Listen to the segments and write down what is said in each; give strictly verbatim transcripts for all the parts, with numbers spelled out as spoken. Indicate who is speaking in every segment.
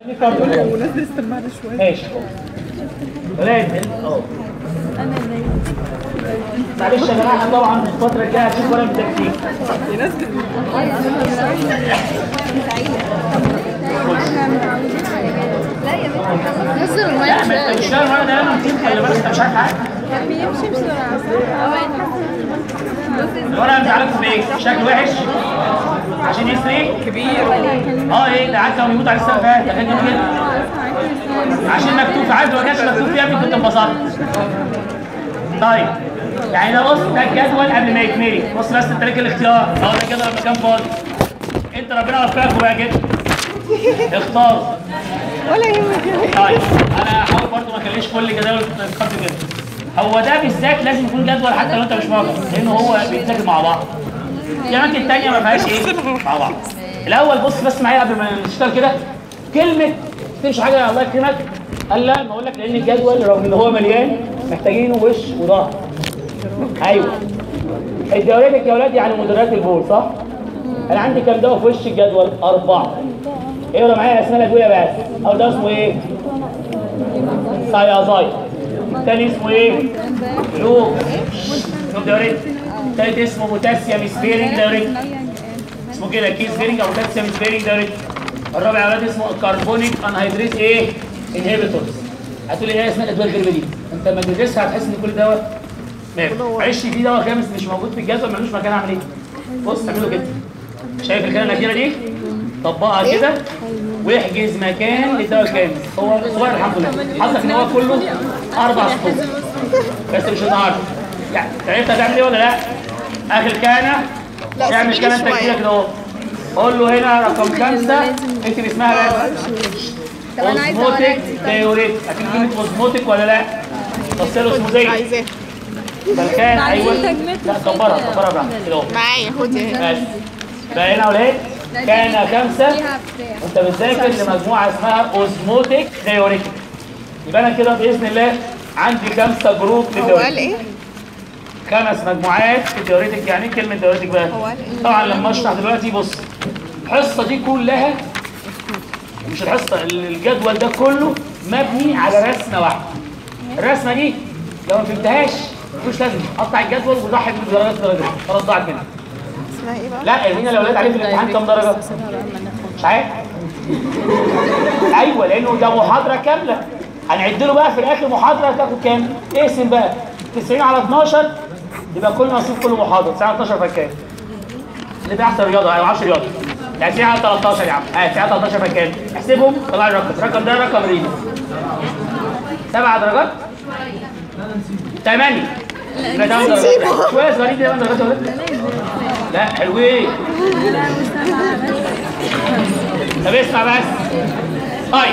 Speaker 1: في فرق ونزل السماعه شويه ماشي ولاد اه معلش يا جماعه طبعا الفتره الجايه هتشوف ورق التكتيك ينزل
Speaker 2: لا يا بنتي نزل المايك.
Speaker 1: لا ما انت مش فاهم الورق ده لما تجيب خلي بالك انت مش عارف حاجه
Speaker 2: بيمشي بسرعه
Speaker 1: الورق مزعلك في ايه؟ شكله وحش عشان يسري كبير اه ايه ده عارف لو يموت على السنه اللي فاتت ده كان جميل جدا عشان مكتوب في عدد ما كانش مكتوب فيها كنت انبسطت. طيب يعني ده بص ده الجدول قبل ما يتملي بص بس انت ليك الاختيار اهو ده كده لما كان فاضي انت ربنا وفقك بقى كده اختار
Speaker 2: ولا يهمك.
Speaker 1: طيب انا هحاول برضه ما اخليش كل جداول تتخطي كده. هو ده بالذات لازم يكون جدول حتى لو انت مش موافق لانه هو بيتذاكر مع بعض. في اماكن ثانيه ما فيهاش ايه مع بعض. الاول بص بس معايا قبل ما نشتغل كده كلمه تمشي حاجه الله يكرمك قال لا ما اقول لك لان الجدول رغم ان هو مليان محتاجينه وش وظهر. ايوه الدوريات يا اولاد يعني مدرات البول صح؟ انا عندي كام دواء في وش الجدول؟ اربعه. ايه ولا معايا اسماء الادويه بس؟ او ده اسمه ايه؟ سايازاي. الثاني اسمه ايه؟ لوك دوريت. الثالث اسمه بوتاسيوم سبيرنج دوريت. اسمه كده كيس سبيرنج او بوتاسيوم سبيرنج دوريت. الرابع يا اولاد اسمه كربونيك انهيدريز ايه؟ انهبيتورز. هتقول لي ايه اسماء الادويه الغريبه دي؟ انت لما تدرسها هتحس ان كل دواء ماشي. معلش في دواء خامس مش موجود في الجدول ملوش مكان اعمل ايه؟ بص اعمله كده. شايف الخانه الاخيره دي؟ طبقها كده واحجز مكان للدواء الخامس. هو صغير الحمد لله. حظك ان هو كله اربع سطور. بس مش النهارده. يعني عرفت هتعمل ايه ولا لا؟ اخر كانه اعمل كانه انت كده كده اهو. قول له هنا رقم خمسه اكتب اسمها بس. اوزموتيك دايوريت. اكيد كلمه اوزموتيك ولا لا؟ بص له اسمه زي
Speaker 2: عايزاه
Speaker 1: بالكان ايوه لا كبرها كبرها براحتك كده اهو
Speaker 2: معايا خدي
Speaker 1: بس بقى هنا اولاد كان خمسه وانت بتذاكر لمجموعه اسمها اوزموتيك دايوريتك. يبقى انا كده باذن الله عندي خمسه جروب
Speaker 2: هو قال ايه؟
Speaker 1: خمس مجموعات في الدايوريتك. يعني ايه كلمه دايوريتك بقى؟ طبعا لما اشرح دلوقتي بص الحصه دي كلها مش الحصه الجدول ده كله مبني على رسمه واحده. الرسمه دي لو ما فهمتهاش مش لازم قطع الجدول وضحي بالدرجات درجات خلاص ضاعت منك.
Speaker 2: اسمها ايه بقى؟
Speaker 1: لا ارمينا الاولاد عليه في الامتحان كام درجه؟ مش عارف. ايوه لانه ده محاضره كامله هنعد له بقى في الاخر محاضره تاخد كام؟ اقسم بقى تسعين على اتناشر يبقى كل نصيب كل محاضره تسعين على اتناشر فكام؟ اللي بيحصل رياضه او عشرة رياضه يعني تسعين على تلتاشر يا عم اه تسعين على تلتاشر فكام؟ احسبهم طلع لي الرقم الرقم ده رقم رياضي سبع درجات ثمانية يبقى ثمان درجات شويه صغيرين دي ثمان درجات ولا لا حلوين. طب اسمع بس طيب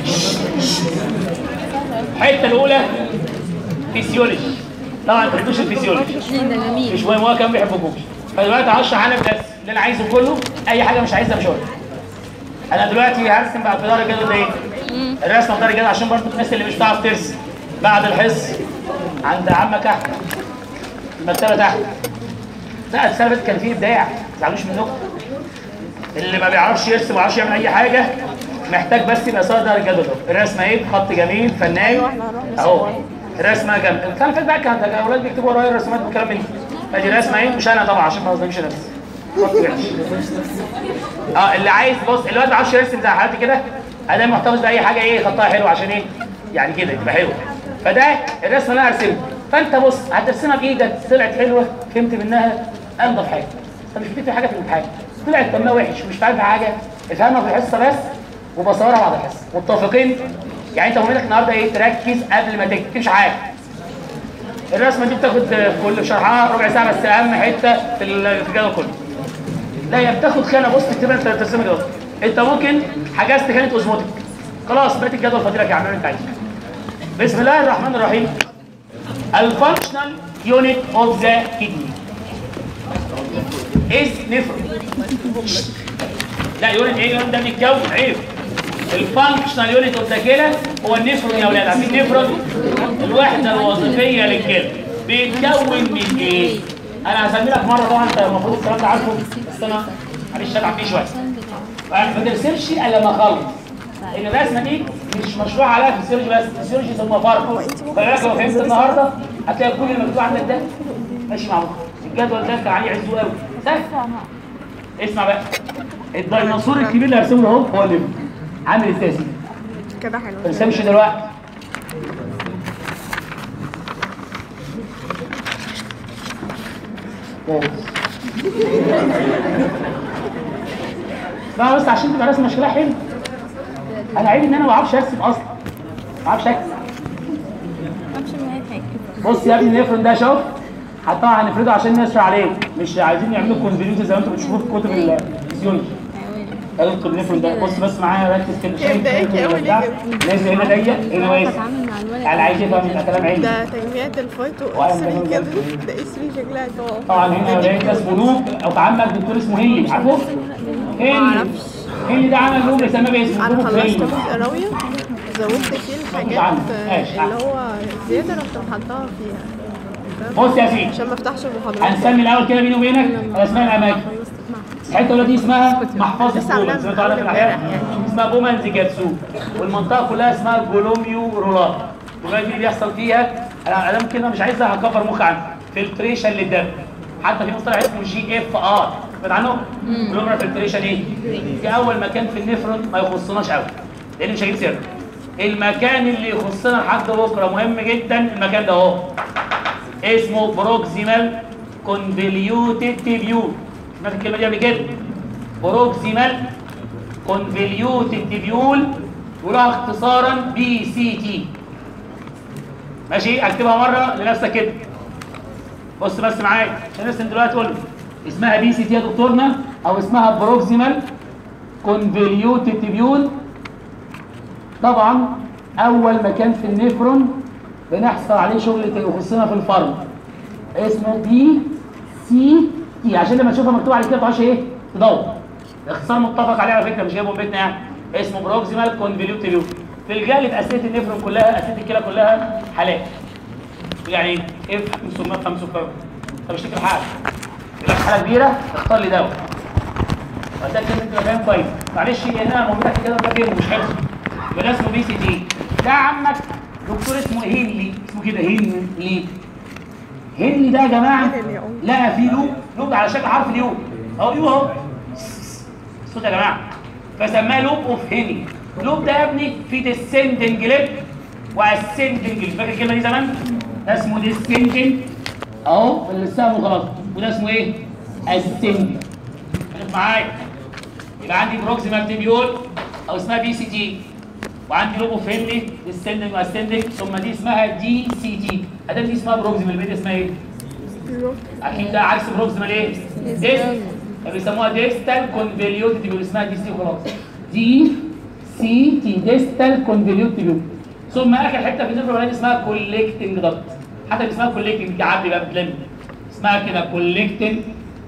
Speaker 1: الحته الاولى فيسيولوجي. طبعا ما بتحبوش الفيسيولوجي مش مهم هو كان ما بيحبكوش. فدلوقتي هشرح انا بس اللي انا عايزه كله. اي حاجه مش عايزها مش هقولها. انا دلوقتي هرسم بقى في دار الجدول ده ايه؟ الرسمه في دار الجدول عشان برضه الناس اللي مش بتعرف ترسم بعد الحصه عند عمك احمد المكتبه تحت. لا السنه اللي فاتت كان فيه ابداع ما تزعلوش منكم. اللي ما بيعرفش يرسم ما بيعرفش يعمل اي حاجه محتاج بس يبقى صار دار الجدول. الرسمه ايه؟ بخط جميل فنان اهو. الرسمه جنب السنه اللي فاتت بقى كانت الاولاد بيكتبوا ورايا الرسومات والكلام من ده. ادي الرسمه ايه؟ مش انا طبعا عشان ما اظلمش نفسي. خط وحش. اه اللي عايز بص اللي ما بيعرفش يرسم زي حالتي كده انا محتفظ باي حاجه ايه خطها حلو عشان ايه؟ يعني كده تبقى حلوه. فده الرسمه اللي انا هرسمها. فانت بص هترسمها بايدك طلعت حلوه فهمت منها انضف حاجه. انت مش بتكتب حاجه في الامتحان طلعت تمام وحش ومش فاهم حاجه افهمها في الحصه بس وبصورها بعد الحصه. متفقين؟ يعني انت مهمتك النهارده ايه؟ تركز قبل ما تكتب مش حاجه. الرسمه دي بتاخد كل شرحها ربع ساعه بس اهم حته في الجدول كله. لا هي بتاخد خانه بص تكتبها انت ترسمها كده. انت ممكن حجزت خانه اوزموتيك خلاص بقيت الجدول فاضي يا عم انت عايزه. بسم الله الرحمن الرحيم. الفانكشنال يونت اوف ذا كيدني از نفرون. لا يونت ايه؟ يونت ده بيتكون عيب. الفانكشنال يونت اوف ذا كلى هو النفرون يا اولاد. عارفين النفرون؟ الوحده الوظيفيه للكلى بيتكون من ايه؟ انا هسمي لك مره طبعا انت المفروض الكلام ده عارفه بس انا معلش اتعب فيه شويه. ما ترسمش الا لما اخلص. ان الرسمه دي مش مشروع عليها فيسيولوجي بس، فيسيولوجي ثم فرق. خلي بالك لو فهمت النهارده هتلاقي كل اللي مكتوب عندك ده ماشي مع مخك. الجدول ده كان عليه عزوه قوي سهل. اسمع بقى، الديناصور الكبير اللي هرسمه له اهو هو اللي عامل ازاي
Speaker 2: كده حلو.
Speaker 1: ما ترسمش دلوقتي. لا بس عشان تبقى رسمه شكلها حلو. انا عيب ان انا ما بعرفش ارسم اصلا، ما بعرفش اكتب. بص يا ابني النفرون ده شوف، حتى هنفرده عشان نشرح عليه، مش عايزين نعمله كونفوليوت زي ما انتم بتشوفوه في كتب الفيزيولوجي. ادخل النفرون ده، بص بس معايا ركز كده. شايف نازل هنا ضيق هنا واسع. على عايز يفهم يبقى كلام عيني.
Speaker 3: ده تجميعات الفايتو اسري كده، ده اسري شكلها جوه.
Speaker 1: طبعا هنا ده اسمه لوب او تعمد دكتور اسمه هيلي، عارفه؟ هيلي هيلي ده عمل لوب سماه باسمه
Speaker 3: انا
Speaker 1: لوب
Speaker 3: خلصت
Speaker 1: هيلي.
Speaker 3: جزء قرايه، زودت فيه الحاجات اللي هو زياده رحت محطها فيها.
Speaker 1: بص يا سيدي
Speaker 3: عشان ما افتحش المحاضرات.
Speaker 1: هنسمي الاول كده بيني وبينك اسماء الاماكن. الحته دي اسمها محفظه بومنز، سمعتوا عنها في الاحياء؟ اسمها بومنز جاتسو، والمنطقه كلها اسمها جولوميو رولار. والله دي اللي بيحصل فيها انا ادام كده مش عايزها هكبر مخي عنها، فلتريشن للدم. حتى في مصطلح اسمه جي اف ار، سمعت عنه؟ جلوميرال فلتريشن ايه؟ دي اول مكان في النفرون ما يخصناش قوي لان مش هجيب سيرته. المكان اللي يخصنا لحد بكره مهم جدا، المكان ده اهو اسمه بروكسيمال كونفوليوتد تيبيول. سمعت الكلمه دي قبل كده؟ بروكسيمال كونفوليوتد تيبيول ولها اختصارا بي سي تي. ماشي؟ اكتبها مره لنفسك كده. بص بس معايا عشان نرسم دلوقتي. تقول اسمها بي سي تي يا دكتورنا او اسمها بروكسيمال كونفوليوتد تيبيول. طبعا اول مكان في النفرون بنحصل عليه شغل يخصنا في الفرم اسمه بي سي تي، عشان لما تشوفها مكتوب على كده ما تقعدش ايه تدور. الاختصار متفق عليه على فكره، مش جايبه من بيتنا يعني. اسمه بروكسيمال كونفوليوتد تيبيول. في الغالب اسئله النفرون كلها، اسئله الكلى كلها حالات. يعني ايه؟ افهم ثم افهم ثم افهم. طب اشتكي الحاله. يقول لك حاله كبيره اختار لي دواء. وده لازم تبقى فاهم كويس. معلش هنا موجوده كده ده فين مش حفظ. يبقى اسمه بي سي تي. ده عمك دكتور اسمه هينلي، اسمه كده هينلي. هينلي ده يا جماعه لقى فيه لوب، لوب على شكل حرف اليو. اهو يو اهو. صوت يا جماعه. فسماه لوب اوف هينلي. لوب ده يا ابني فيه ديسندنج ليب واسندنج ليب. فاكر الكلمه دي زمان؟ ده اسمه ديسندنج اهو اللي سامه خلاص، وده اسمه ايه؟ اسندنج. خليك معايا. يبقى عندي بروكسيمال تيبيول او اسمها بي سي تي، وعندي لوب اوف هينلي ديسندنج واسندنج، ثم دي اسمها دي سي تي. ادام دي اسمها بروكسيمال البيت اسمها ايه؟ اكيد ده عكس بروكسيمال ايه؟ ديست. فبيسموها ديستال كونفوليوتد تيبيول، اسمها دي سي وخلاص. دي سي تي ديستال كونفوليوتد تيبيول. ثم اخر حته في النفرون اسمها كوليكتنج دكت. حتى اسمها كوليكتنج تعبي بقى بتلم، اسمها كده كوليكتنج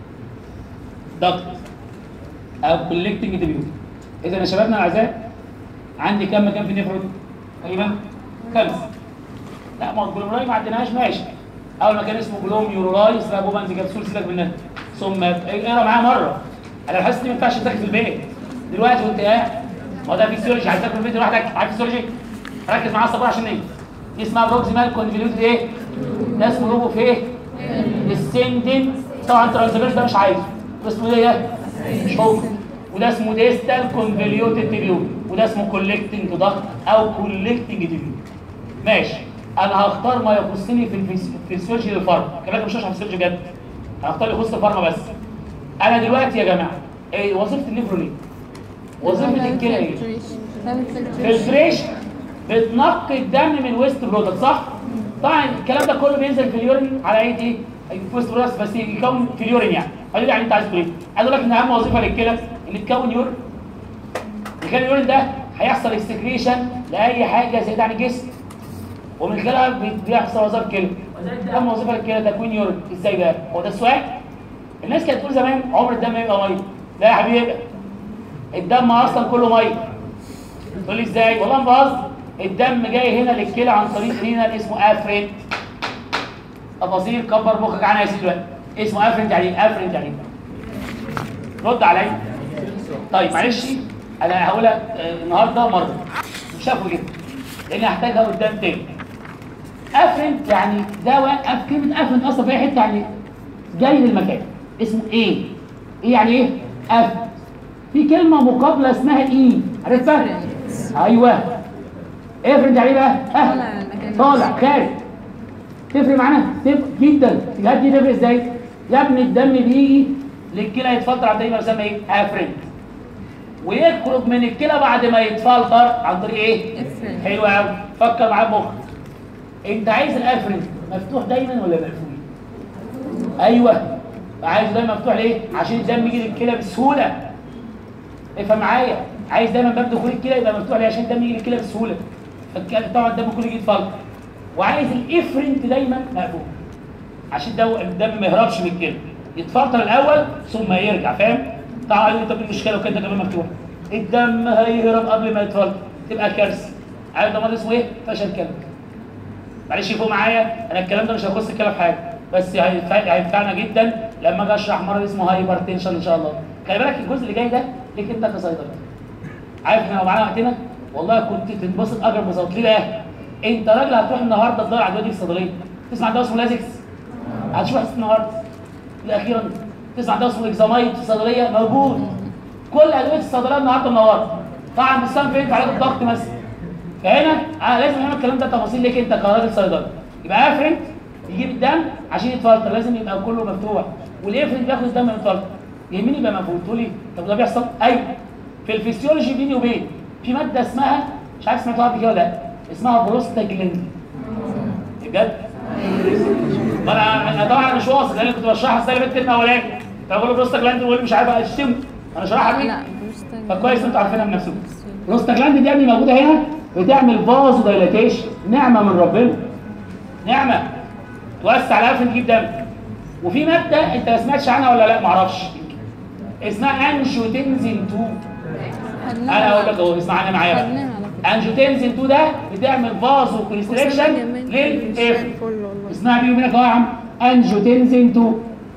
Speaker 1: دكت او كوليكتنج تيبيول. اذا يا شبابنا الاعزاء عندي كام مكان في النفرون؟ تقريبا خمسه. لا ما الجلوميرولاي ما عديناهاش ماشي. اول مكان اسمه جلوميرولاي اسمها بومنز جابسول، سيبك منها. ثم اقرا معايا مره. انا حاسس ان ما ينفعش تذاكر في البيت دلوقتي وانت قاعد. ما هو ده فيسيولوجي، عايز تذاكر في البيت لوحدك. عارف فيسيولوجي؟ ركز معايا الصبر عشان نيجي. دي اسمها بروكسيمال كونفوليوتد ايه؟ ده اسمه لوب اوف ايه؟ ديسندنج. طبعا ترانسفيرس ده مش عايزه. ده اسمه ايه؟ مش هو. وده اسمه ديستال كونفوليوتد تيبيول، وده اسمه كوليكتنج ضغط او كوليكتنج تيبيول. ماشي. انا هختار ما يخصني في الفسيولوجي للفارما، كمان مش هشرح فسيولوجي بجد. هختار اللي يخص الفارما بس. انا دلوقتي يا جماعه ايه وظيفه النفرون ايه؟ وظيفه الكلى ايه؟ فلتريشن. بتنقي الدم من ويست برودكت، صح؟ طبعا الكلام ده كله بينزل في اليورين على ايه ايه؟ ويست برودكت بس يكون في اليورين يعني. هقول لك يعني انت عايز تقول ايه؟ عايز اقول لك ان اهم وظيفه للكلى ان تكون يورين. مكان اليورين ده هيحصل اكسكريشن لاي حاجه زائده عن الجسم، ومن خلالها بيحصل وظائف كلى. اهم وظيفه للكلى تكوين يورين. ازاي بقى؟ هو ده السؤال؟ الناس كانت تقول زمان عمر الدم يبقى ميه. لا يا حبيبي، الدم اصلا كله ميه. تقول لي ازاي؟ والله ما بهزر. الدم جاي هنا للكلى عن طريق رينال اسمه افرنت. تفاصيل كبر مخك عنها يا سيدي دلوقتي. اسمه افرنت يعني ايه؟ افرنت يعني ايه؟ رد عليا. طيب معلش انا هقولها النهارده مره شافوا جدا لاني هحتاجها قدام تاني. افرنت يعني دواء، كلمه افرنت اصلا في اي حته يعني جاي للمكان، اسمه ايه؟ ايه يعني ايه؟ افرنت. في كلمه مقابله اسمها اي، عرفتها؟ ايوه. افرنت يعني ايه بقى؟ اه طالع خارج. تفرق معانا؟ تفرق جدا. الجهات دي تفرق ازاي؟ يا ابني الدم بيجي للكلى يتفلتر عن طريق ما يسمى ايه؟ افرنت. ويخرج من الكلى بعد ما يتفلتر عن طريق ايه؟ حلو قوي. فكر معايا بمخك. انت عايز الافرنت مفتوح دايما ولا مقفول؟ ايوه. عايز دايما مفتوح ليه؟ عشان الدم يجي للكلى بسهوله. افهم معايا، عايز دايما باب دخول الكلى يبقى مفتوح ليه؟ عشان الدم يجي للكلى بسهوله. طبعا الدم كله يجي يتفلتر. وعايز الافرنت دايما مقفول عشان الدم ما يهربش من الكلى، يتفلتر الاول ثم يرجع. فاهم؟ طبعا انت المشكله لو كده كمان مفتوح الدم هيهرب قبل ما يتفلتر، تبقى كارثه. عارف ده مرض اسمه ايه؟ فشل كلوي. معلش فوق معايا، انا الكلام ده مش هيخص الكلى في حاجه، بس هينفعنا جدا لما اجي اشرح مرض اسمه هايبرتنشن ان شاء الله. خلي بالك الجزء اللي جاي ده ليك انت كصيدلي. عارف احنا لو معانا وقتنا والله كنت تنبسط اجر بساط. ليه بقى؟ انت راجل هتروح النهارده تدور على الادويه دي في الصيدليه، تسمع دواء اسمه لازكس هتشوف حس النهارده. اخيرا تسمع دواء اسمه اكزامايد في الصيدليه موجود. كل ادويه الصيدليه النهارده منوره. طبعا بتستخدم فين؟ في علاج الضغط مثلا. فهنا آه لازم نعمل الكلام ده تفاصيل ليك انت كراجل صيدلي. يبقى افرنت يجيب الدم عشان يتفلتر لازم يبقى كله مفتوح، والافرنت بياخد الدم من الفلتر. يهمني يبقى مفهوم. تقول لي طب ده بيحصل؟ ايوه. في الفسيولوجي بيني وبين في ماده اسمها، مش عارف سمعتوها قبل كده ولا لا، اسمها بروستاجلاندين. بجد؟ انا انا طبعا مش واثق لان كنت بشرحها السنه اللي فاتت الترم الاولاني، فبقول بروستاجلاندين ويقول مش عارف اشتمه. انا شرحها مين؟ فكويس انتوا عارفينها من نفسكم. بروستاجلاندين دي يعني موجوده هنا بتعمل فازو دايلاتيشن، نعمه من ربنا. نعمه توسع الافرنت تجيب دم. وفي ماده انت ما سمعتش عنها ولا لا؟ معرفش. اسمها انجيوتنزين اتنين. انا اقول لك اهو اسمع عنها معايا بقى. انجيوتنزين اتنين ده بتعمل فازو كونستريكشن للافرنت. اسمها بيني وبينك اهو يا عم، انجيوتنزين اتنين.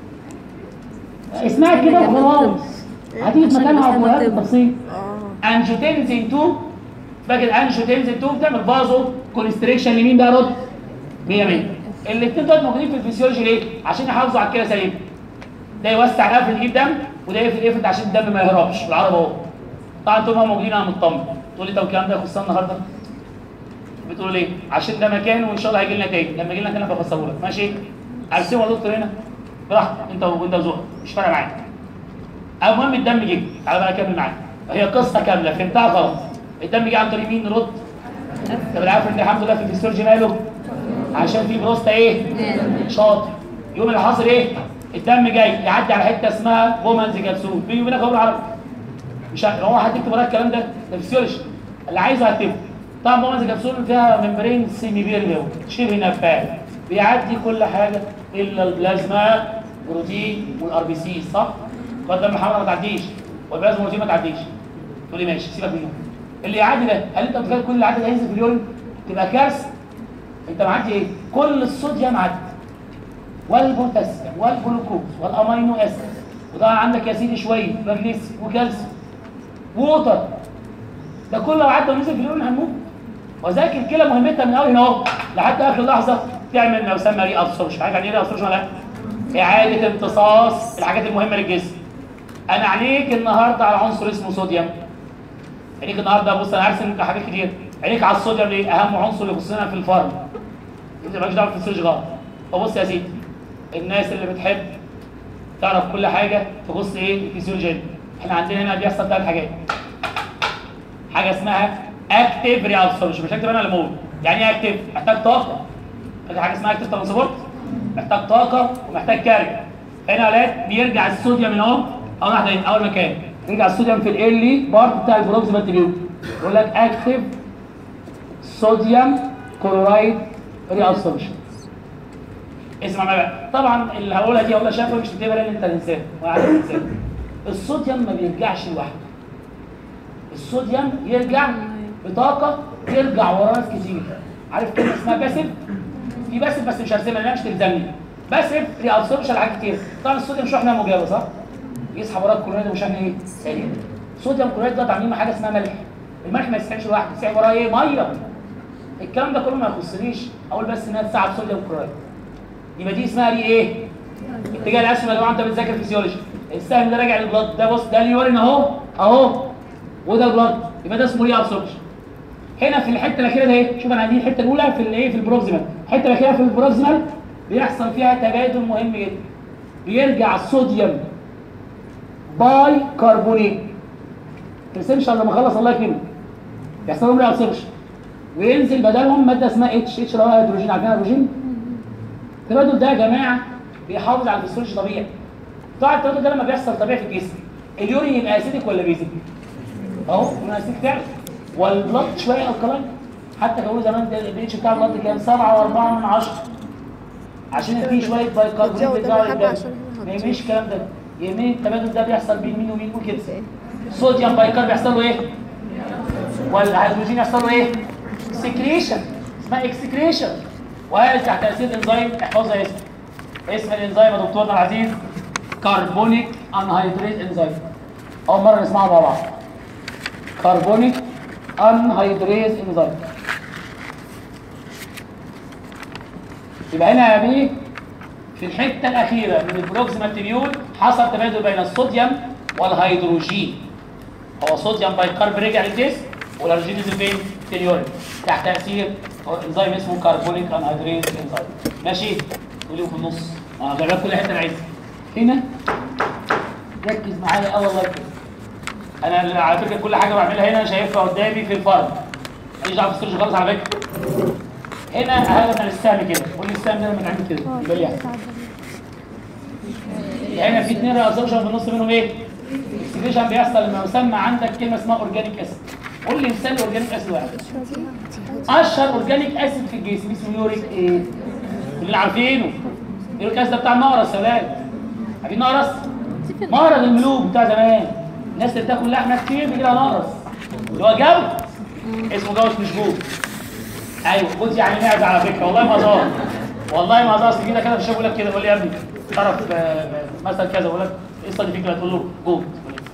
Speaker 1: اسمها كده وخلاص. هتيجي في مكانها وهقولها لك بالتفصيل. انجيوتنزين اتنين، فاكر انجيوتنزين اتنين بتعمل فازو كونستريكشن لمين بقى؟ رد مية مية. الاثنين دول موجودين في الفسيولوجي ليه؟ عشان يحافظوا على الكلى سليمه. ده يوسع الافرنت يجيب دم، وده يقفل الافرنت عشان الدم ما يهربش. بالعربي اهو. طبعا طول ما موجودين انا مطمن. تقول لي طب الكلام ده يخصنا النهارده؟ بتقول ليه؟ عشان ده مكان وان شاء الله هيجي لنا تاني، لما يجي لنا تاني بفسره لك، ماشي؟ ارسمه يا دكتور هنا براحتك انت وانت وذوقك، مش فارقه معاك. المهم الدم جه، تعالى بقى اكمل معاك. هي قصه كامله فهمتها خلاص. الدم جه عن طريق مين؟ رد. طب العفريت الحمد لله في الفسيولوجي ماله؟ عشان في بروستا ايه؟ شاطر. يوم اللي حاصل ايه؟ الدم جاي يعدي على حته اسمها بومنز كبسول، بيني وبينك اهو بالعربي. مش هو هتكتب وراك الكلام ده؟ ده فسيولوجي. اللي عايزه هكتبه. طبعا بومنز كبسول فيها ممبرين سيمي بيرمي شبه نفاذ، بيعدي كل حاجه الا البلازما بروتين والار بي سي، صح؟ قدام الحمراء ما تعديش والبلازما بروتين ما تعديش. تقول لي ماشي سيبك منهم. اللي يعدي ده، هل انت متخيل كل اللي عدى ده هينزل في اليورين؟ تبقى كارثه. انت معدي ايه؟ كل الصوديوم عدى والبوتاسيوم والجلوكوز والامينو اسيد، وطبعا عندك يا سيدي شويه مغنيسيوم وكالسيوم ووتر. ده كله لو عدى ونزل في اليورين هنموت. وذلك الكلى مهمتها من اول هنا اهو لحد اخر لحظه تعمل ما يسمى ري ابسوربشن. عارف يعني ايه ري ابسوربشن ولا لا؟ اعاده امتصاص الحاجات المهمه للجسم. انا عليك النهارده على عنصر اسمه صوديوم. عليك النهارده بص انا هرسم حاجات كتير. عليك على الصوديوم ليه؟ اهم عنصر يخصنا في الفارم. انت مالكش دعوه بالفسيولوجي غلط. فبص يا سيدي، الناس اللي بتحب تعرف كل حاجه تخص ايه؟ الفسيولوجي. احنا عندنا هنا بيحصل ثلاث حاجات. حاجه اسمها اكتيف ري ابسوربشن، مش هكتب انا اللي بقول. يعني ايه اكتيف؟ محتاج طاقه. فاكر حاجه اسمها اكتيف ترانسبورت؟ محتاج طاقه ومحتاج كاري. هنا يا ولاد بيرجع الصوديوم من اهو اول واحده هنا اول مكان. يرجع الصوديوم في الايرلي بارت بتاع البروكسيمال تيبيول. يقول لك اكتيف صوديوم كلورايد ري ابسوربشن. اسمع معايا بقى. طبعا اللي هقولها دي والله شافها مش تكتبها لان انت الانسان وانا عارف الانسان. الصوديوم ما بيرجعش لوحده. الصوديوم يرجع بطاقه ترجع ورا ناس كتير. عارف كلمه اسمها باسيف؟ في باسيف بس مش هرسمها لانها مش تلزمني. باسيف ري ابسوربشن لحاجات كتير. طبعا الصوديوم شحنه موجبه صح؟ يسحب وراك كلوريد وشحنه ايه؟ سالب. صوديوم كلورايد ده عاملين حاجه اسمها ملح. الملح ما يسحبش لوحده، يسحب وراه ايه؟ ميه. الكلام ده كله ما يخصنيش، اقول بس انها تساعد صوديوم كلورايد. يبقى دي اسمها دي ايه؟ اتجاه الاسهم يا جماعه. انت بتذاكر فيسيولوجي، السهم ده راجع للبلاد، ده بص ده اليورين اهو اهو، وده البلاد، يبقى ده اسمه ري ابسوربشن. هنا في الحته الاخيره ده ايه؟ شوف انا عندي الحته الاولى في الايه؟ في البروكسيمال، الحته الاخيره في البروكسيمال بيحصل فيها تبادل مهم جدا. بيرجع الصوديوم باي كربونيت، ما ترسمش الا لما اخلص الله يكرمك. يحصل لهم ري ابسوربشن وينزل بدلهم ماده اسمها اتش، اتش اللي هو هيدروجين. عارفين الهيدروجين؟ التبادل ده يا جماعه بيحافظ على الفسيولوجي طبيعي. طبعا التبادل ده لما بيحصل طبيعي في الجسم، اليورين يبقى اسيدك ولا بيزك؟ اهو يبقى اسيدك فعلا، والبلط شويه الكلاين. حتى كانوا زمان البي اتش بتاع البلط كان سبعة وأربعة من عشرة عشان فيه شويه بايكربونات بيطلعوا للدم. ما يهمنيش الكلام ده، يهمني التبادل ده بيحصل بين مين ومين وكده. صوديوم بايكرب يحصل له ايه؟ والهيدروجين يحصل له ايه؟ سكريشن، اسمها اكسكريشن، وهذا تحت تاثير انزيم. احفظها اسم اسم الانزيم يا دكتورنا العزيز، كربونيك انهيدريز انزيم. اول مره نسمعها مع بعض، كربونيك انهيدريز انزيم. يبقى هنا يا بيه في الحته الاخيره من البروكسيمال تيبيول حصل تبادل بين الصوديوم والهيدروجين. هو صوديوم بايكرب رجع للجسم والهيدروجين نزل فين؟ في اليورين تحت تاثير انزيم اسمه كربونيك انهيدريز انزيم. ماشي؟ قولوا في النص، انا هجرب كل حته انا عايزها. هنا ركز معايا قوي الله يكرمك. انا على فكره كل حاجه بعملها هنا شايفها قدامي في الفرد، ماليش دعوه بالسيرج خالص على فكره. هنا هذا من السهم كده، قول لي السهم ده لما نعمل كده يبقى ليه؟ هنا في اثنين ريابسوربشن في النص منهم ايه؟ اكسكريشن بيحصل لما يسمى عندك كلمه اسمها اورجانيك اسيد. قول لي مثال اورجانيك اسيد واحد. اشهر اورجانيك اسيد في الجسم اسمه يوريك ايه؟ كلنا عارفينه. يوريك اسيد ده بتاع النقرس يا ولاد. عارفين نقرس؟ مرض الملوك بتاع زمان. الناس اللي بتاكل لحمه كتير بيجي لها نقرس. اللي هو جوز. اسمه جوز مش جوز. ايوه جوز يعني معده على فكره، والله ما هزار. والله ما هزار. اصل كده كده في الشغل يقول لك كده، يقول لي يا ابني طرف مثلا كذا، يقول لك ايه الصدى فيك؟ تقول له جوز.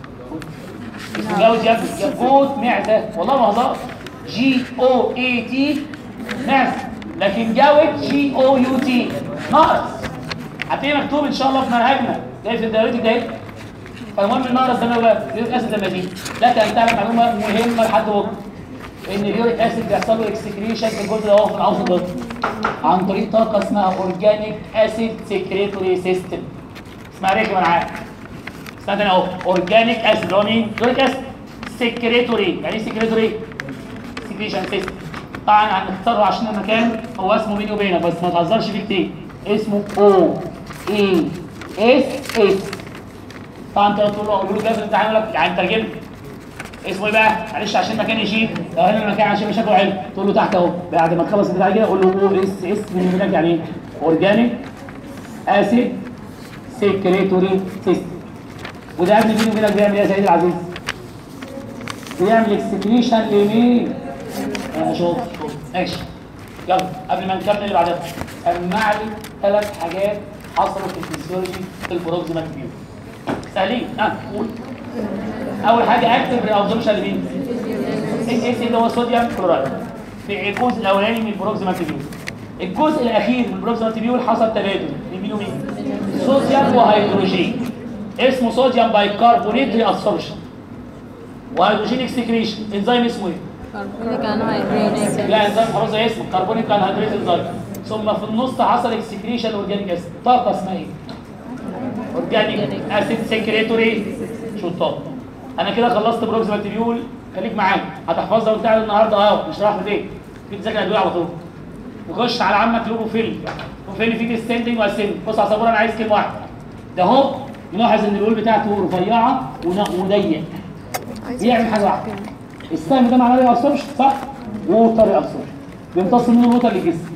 Speaker 1: اسمه جوز يا ابني، يا جوز معده، والله ما هزار. جي او اي تي معده، لكن جوز جي او يو تي نقرس. هتلاقيه مكتوب ان شاء الله في منهجنا زي في الدايرتك ده. فالمهم النقرس ده يا ولاد اليوريك اسيد لما يزيد، لك ان تعلم معلومه مهمه لحد بكره، ان اليوريك اسيد بيحصل له اكسكريشن في الجزء ده اهو في العصب ده عن طريق طاقه اسمها اورجانيك اسيد سكريتوري سيستم. اسمها رخمه معاك. استنى اهو، اورجانيك اسيد اللي هو مين؟ يوريك اسيد سكريتوري. يعني ايه سكريتوري؟ سكريشن سيستم. طبعا هنختاره عشان المكان هو اسمه بيني وبينك، بس ما تهزرش فيه كتير. اسمه او اي اس اس. طبعا انت تقول له قول له كده في الامتحان يقول لك يعني ترجم اسمه ايه بقى؟ معلش عشان المكان يشيل، لو هنا المكان عشان شكله حلو تقول له تحت اهو، بعد ما تخلص البتاع كده قول له او اس اس من هناك. يعني ايه؟ اورجانيك اسيد سكريتوري سيستم. وده قبل بيني وبينك بيعمل ايه يا سيدي العزيز؟ بيعمل اكسكريشن لمين؟ اه شاطر ماشي. يلا قبل ما نكمل اللي بعدها سمع لي ثلاث حاجات حصلوا في الفسيولوجي في البروكسيمال تيبيول. سهلين ها قول. اول حاجه اكتب ريابسوربشن لمين؟ اس اس اللي هو صوديوم كلورايد في الجزء الاولاني من البروكسيمال تيبيول. الجزء الاخير من البروكسيمال تيبيول حصل تبادل مين ومين؟ صوديوم وهيدروجين، اسمه صوديوم بايكربونيت ريابسوربشن وهيدروجين اكسكريشن. انزيم اسمه ايه؟
Speaker 2: كربونيك انهيدريز.
Speaker 1: لا انزيم خلاص زي اسمه كربونيك انهيدريز انزيم. ثم في النص حصل اكسكريشن اورجانيك اسيد، طاقه اسمها ايه؟ اورجانيك اسيد سكريتوري. شو الطاقه؟ انا كده خلصت بروكسيمال تيبيول. خليك معايا هتحفظها وبتاع النهارده اهو، مش رايح في البيت، في تذاكر ادويه على طول. وخش على عمك لوبوفيل. لوبوفيل فيه ديسندنج واسندنج. بص على السبوره انا عايز كلمه واحده. ده اهو نلاحظ ان الول بتاعته رفيعه وضيق. بيعمل حاجه واحده. السهم ده معناه ريابسوربشن صح؟ ووتر ريابسوربشن. بيمتص منه الوتر للجسم.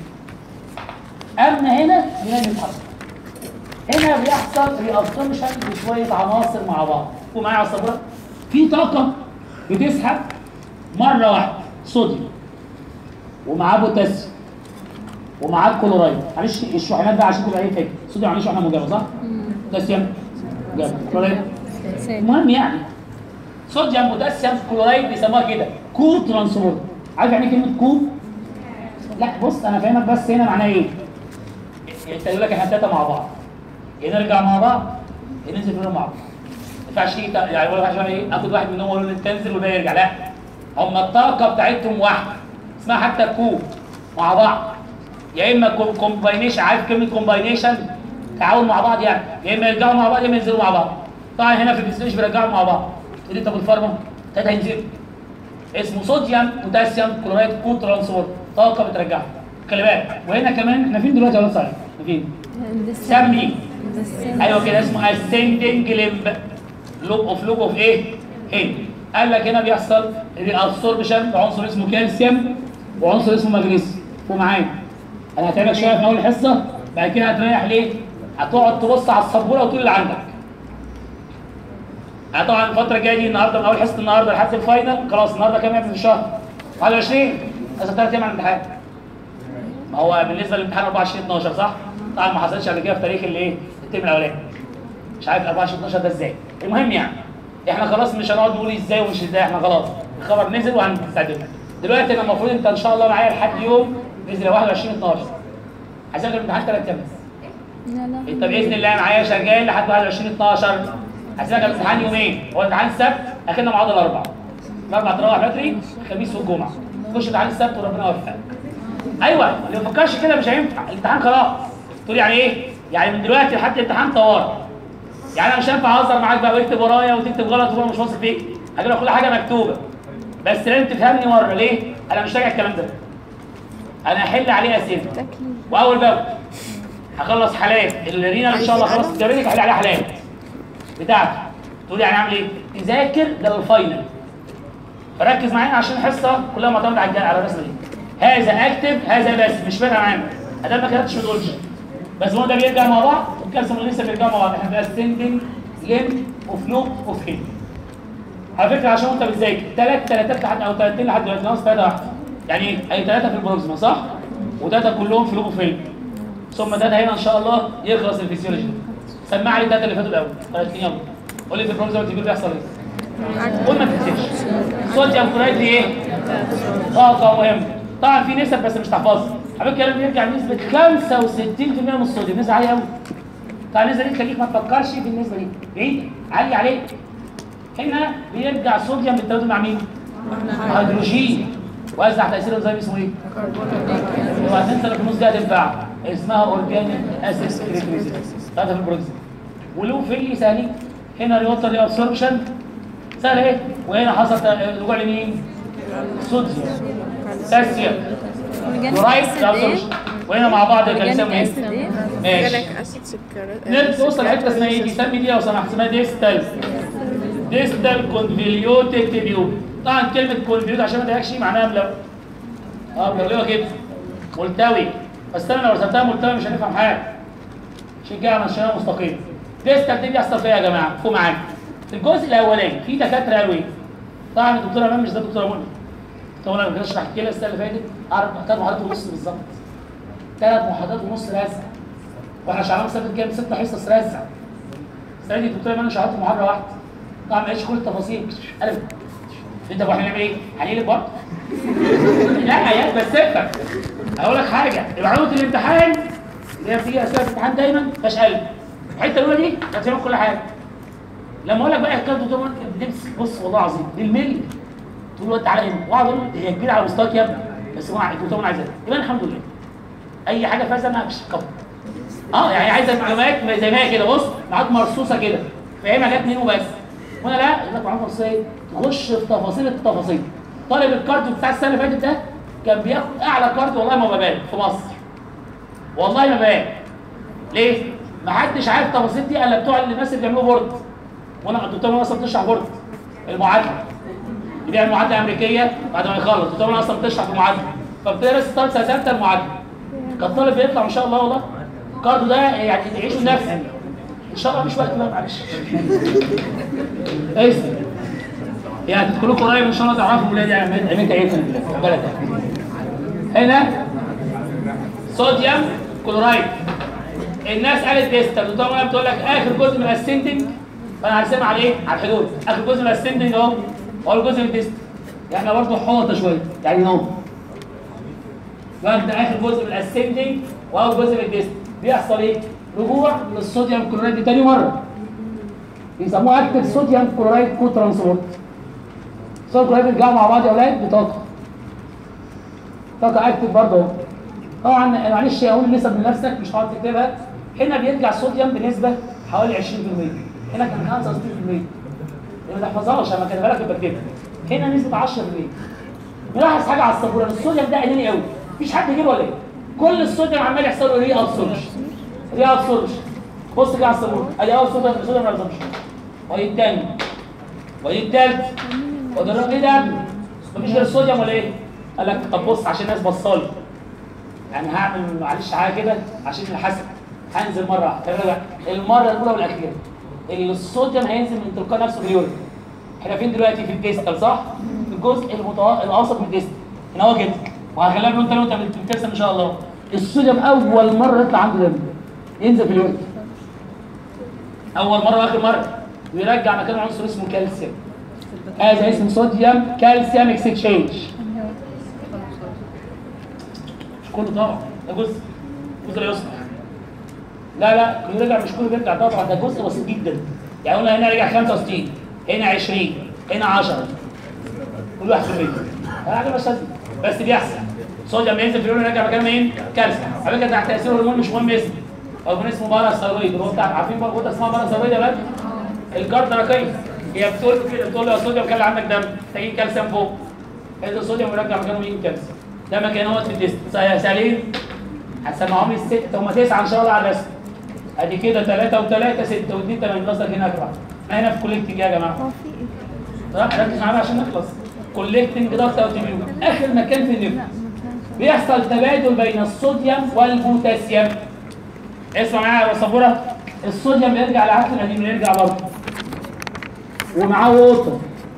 Speaker 1: اما هنا بنعمل حركه. هنا بيحصل ريابسوربشن بشويه عناصر مع بعض. ومعايا على السبوره في طاقه بتسحب مره واحده صوديوم ومعاه بوتاسيوم ومعاه كلورايد. معلش الشحنات ده عشان تبقى ايه فاكر، صوديوم عليه شحنه موجبه صح؟ بوتاسيوم موجب، كلورايد المهم يعني صوديوم بوتاسيوم كلورايد بيسموها كده كو ترانسبورت. عارف يعني ايه كلمه كو؟ لا بص انا فاهمك بس هنا معناها ايه؟ انت يقول لك احنا ثلاثه مع بعض، يا نرجع مع بعض يا ننزل كلنا مع بعض. ما ينفعش يعني ولا ينفعش ايه اخد واحد منهم واقول له تنزل والباقي يرجع، لا هم الطاقه بتاعتهم واحده اسمها حتى كو مع بعض، يا اما كومباينيشن. عارف كلمه كومباينيشن؟ تعاون مع بعض يعني، يا اما يرجعوا مع بعض يا اما ينزلوا مع بعض. طبعا هنا في الفيزيولوجي بيرجعوا مع بعض. تقول انت بالفارما ثلاثه هينزلوا، اسمه صوديوم بوتاسيوم كلورايد كو ترانسبورت، طاقه بترجعها. خلي بالك. وهنا كمان احنا فين دلوقتي يا ولاد؟ صحيح احنا فين؟ سمي ايوه كده اسمه اسندنج لمب لوب اوف لوب اوف ايه؟ هنا قال لك هنا بيحصل ريابسوربشن بعنصر اسمه كالسيوم وعنصر اسمه مغنيسيوم. ومعايا انا هتعبك شويه في اول الحصه، بعد كده هتريح ليه؟ هتقعد تبص على السبوره وتقول اللي عندك. انا طبعا الفتره الجايه دي النهارده من اول حصه النهارده لحد الفاينل خلاص. النهارده كام يوم في الشهر؟ واحد وعشرين. لسه ثلاث ايام على الامتحان. ما هو بالنسبه للامتحان أربعة وعشرين اتناشر صح؟ طبعا ما حصلتش قبل كده في تاريخ الايه؟ الترم الاولاني. مش عارف أربعة وعشرين اتناشر ده ازاي. المهم يعني احنا خلاص مش هنقعد نقول ازاي ومش ازاي، احنا خلاص الخبر نزل وهنستعد. دلوقتي انا المفروض انت ان شاء الله معايا لحد يوم باذن الله واحد وعشرين اتناشر. هسجل الامتحان ثلاث ايام بس.
Speaker 2: لا لا
Speaker 1: انت باذن الله معايا شغال لحد واحد وعشرين اتناشر. هسجل الامتحان يومين، هو الامتحان السبت اخرنا معاد الاربعاء. الاربعاء تروح بدري، الخميس والجمعه. تخش امتحان السبت وربنا يوفقك. ايوه اللي ما فكرش كده مش هينفع، الامتحان خلاص. تقول يعني ايه؟ يعني من دلوقتي لحد الامتحان طوارئ. يعني انا مش هينفع اهزر معاك بقى واكتب ورايا وتكتب غلط وانا مش واثق فيك. هجيب لك كل حاجه مكتوبه. بس لازم تفهمني مره ليه؟ انا مش راجع الكلام ده. انا هحل عليه اسئله. واول باول هخلص حالات الرينا ان شاء الله خلاص الجريدك هحل عليها حالات بتاعتي. تقول لي يعني اعمل ايه؟ تذاكر ده للفاينل. فركز معايا عشان الحصه كلها معتمده على على الرسمه دي. هذا اكتب هذا بس مش فارقه معانا. ادام ما كتبتش ما تقولش. بس هو ده بيرجع مع بعض والكالسيوم لسه بيرجعوا مع بعض. احنا في اسندنج ليم اوف لوب اوف هيد. على فكره عشان انت بتذاكر ثلاث ثلاثات لحد او ثلاثتين لحد دلوقتي ناقص ثلاثه واحده. يعني ايه؟ اي ثلاثه في البروكسيما صح؟ وثلاثه كلهم في لوب اوف هيد. ثم ثلاثه هنا ان شاء الله يخلص الفسيولوجي. سمع لي الثلاثه اللي فاتوا الاول. ثلاث يلا. قول لي في البروكسيما تيجي بيحصل ايه؟ قول ما تكتبش. صوديوم كلورايد ايه؟ طاقه مهمه. طبعا في نسب بس مش تحفظها. على فكره الكلام بيرجع لنسبه خمسة وستين بالمية من الصوديوم، نسبه عاليه قوي. طبعا النسبه دي تخليك ما تفكرش في النسبه دي، بعيده عاليه عليك. هنا بيرجع الصوديوم بالتوازن مع مين؟ هيدروجين. وزع تاثير الانزيم اسمه ايه؟ وهتنسى اللي في النص دي هتنفع اسمها اورجانيك اسيد ريكريزيس. ثلاثه في البروكسيما. ولو في سهلين. هنا ريوتر ري ابسوربشن سهل ايه؟ وهنا حصل رجوع لمين؟ صوديوم كالسيوم كلورايد ابسوربشن. وهنا مع بعض الكالسيوم ايه؟ ماشي. نرجع توصل لحته اسمها ايه؟ سمي دي لو سمحت اسمها ديستال ديستال كونفوليوتد تيبيول. طبعا كلمه كونفوليوت عشان ما تضايقش معناها ملو. اه ملوه كده ملتوي. بس انا لو رسمتها ملتوي مش هنفهم حاجه. عشان كده مشيناها مستقيم. ديستال دي بيحصل فيها يا جماعه فوق معاك. في الجزء الاولاني في دكاتره قالوا ايه؟ طبعا الدكتوره امام مش ده الدكتوره منى. طبعا انا ما كنتش بحكي لها السنه اللي فاتت اعرف ثلاث محاضرات ونص بالظبط. ثلاث محاضرات ونص رزع. واحنا شغالين سنه كام؟ ست حصص رزع. السنه دي الدكتوره امام شغلت محاضره واحده. طبعا ما لقيتش كل التفاصيل. قلب انت طب احنا نعمل ايه؟ هنقلب برضه؟ لا يا بس افهم. هقول لك حاجه، معلومه الامتحان اللي هي بتيجي اسئله الامتحان دايما ما فيهاش قلب. الحته الاولى دي هتفهم كل حاجه. لما اقول لك بقى حكايه الدكتور بتمسك بص والله العظيم بالملي تقول له انت على ايه؟ واقعد اقول له هي كبيره على مستواك يا ابني بس هو الدكتور عايزها. يبقى الحمد لله. اي حاجه فيها زنقه مش قبل. اه يعني عايزه معلومات زي ما هي كده بص معلومات مرصوصه كده فاهمها جت منين وبس. وانا لا يقول لك معلومات مرصوصه ايه؟ تخش في تفاصيل التفاصيل. طالب الكارديو بتاع السنه اللي فاتت ده كان بياخد اعلى كارديو والله ما ببالغ في مصر. والله ما ببالغ. ليه؟ ما حدش عارف التفاصيل دي الا بتوع الناس اللي بيعملوا بورد. وانا الدكتور اصلا بتشرح بورد المعادله. دي بيعمل معادله امريكيه بعد ما يخلص، الدكتور اصلا بتشرح في المعادله. فبتدرس الطالب سنه ثالثه المعادله. كان الطالب بيطلع ما شاء الله والله. الكارديو ده يعني يعيشوا النفس. ان شاء الله مش وقت بقى معلش. ايش؟ يعني تدخلوا قريب ان شاء الله تعرفوا ولادي عملت ايه في البلد ده. هنا صوديوم كلورايد. الناس قالت ديستال، الدكتور بتقول لك اخر جزء من الاسندنج فانا هرسمها على ايه؟ على الحدود. اخر جزء من الاسندنج اهو هو الجزء من الديست. احنا برضه حوطه شويه يعني اهو. واخد اخر جزء من الاسندنج واول جزء من الديست. بيحصل ايه؟ رجوع للصوديوم كلورايد دي تاني مره. بيسموه اكتف صوديوم كلورايد كو ترانسبورت. الصوديوم كلورايد بيرجعوا مع بعض يا اولاد بطاقه. طاقه اكتف برضه. طبعا معلش اقول نسب لنفسك مش هتقعد تكتبها. هنا بيرجع الصوديوم بنسبه حوالي عشرين بالمية. هنا كان خمسة وستين بالمية. ما تحفظهاش انا كاتبها لك بكتبها. هنا نسبه عشرة بالمية. نلاحظ حاجه على السبوره، الصوديوم ده قليل قوي. مفيش حد يجيبه ولا ايه؟ كل الصوديوم عمال يحصل له ري ابسوربشن. ري ابسوربشن. بص كده على السبوره، ادي اول صوديوم صوديوم ابسوربشن. وادي الثاني. وادي الثالث. وادي الرابع. ايه ده؟ مفيش غير الصوديوم ولا ايه؟ قال لك طب بص عشان الناس بصالي. يعني هعمل معلش حاجه كده عشان الحسن. هنزل مره واحده. المره الاولى والاخيره. الصوديوم هينزل من تلقاء نفسه في اليورين. احنا فين دلوقتي؟ في الديستال صح؟ في الجزء المتو... الاوسط من الديستال. هنا هو كده. وهخليها لون تاني وانت بترسم ان شاء الله. الصوديوم اول مره يطلع عنده دم. ينزل في اليورين. اول مره واخر مره. ويرجع مكانه عنصر اسمه كالسيوم. هذا اسمه صوديوم كالسيوم اكستشينج. مش كله طبعا، ده جزء. جزء لا يصلح. لا لا كله رجع، مش كله بيرجع طبعا، ده جزء بسيط جدا. يعني قلنا هنا رجع خمسة وستين، هنا عشرين، هنا عشرة. كل واحد في المية. حاجه مش لازمه بس بيحصل. صوديوم بينزل في اليورين يرجع مكانه مين؟ كالسيوم. على فكره تحت تاثير هرمون مش مهم اسمه. هرمون اسمه باراثايرويد، اللي هو بتاع عارفين بقى اسمها باراثايرويد يا ولاد؟ الجاردراكيه. هي بتقول كده، بتقول له يا صوديوم كان عندك دم، محتاجين كالسيوم فوق. هيدي الصوديوم ويرجع مكانه مين؟ كالسيوم. ده مكان اهوت في الديست. سالين هتسمعهم لي الستة، هم تسعة ان شاء الله على الرسم. ادي كده ثلاثة وثلاثة ستة واثنين ثمانية. ناقصك هنا أربعة. ما هنا في كوليكتنج يا جماعة.
Speaker 3: هو في ايه؟
Speaker 1: طب ركز معايا عشان نخلص. كوليكتنج ضغط او تميوم. اخر مكان في النفس. بيحصل تبادل بين الصوديوم والبوتاسيوم. اسمع معايا يا سبوره. الصوديوم بيرجع لعقل القديم، يرجع برضه. ومعاه ووتر.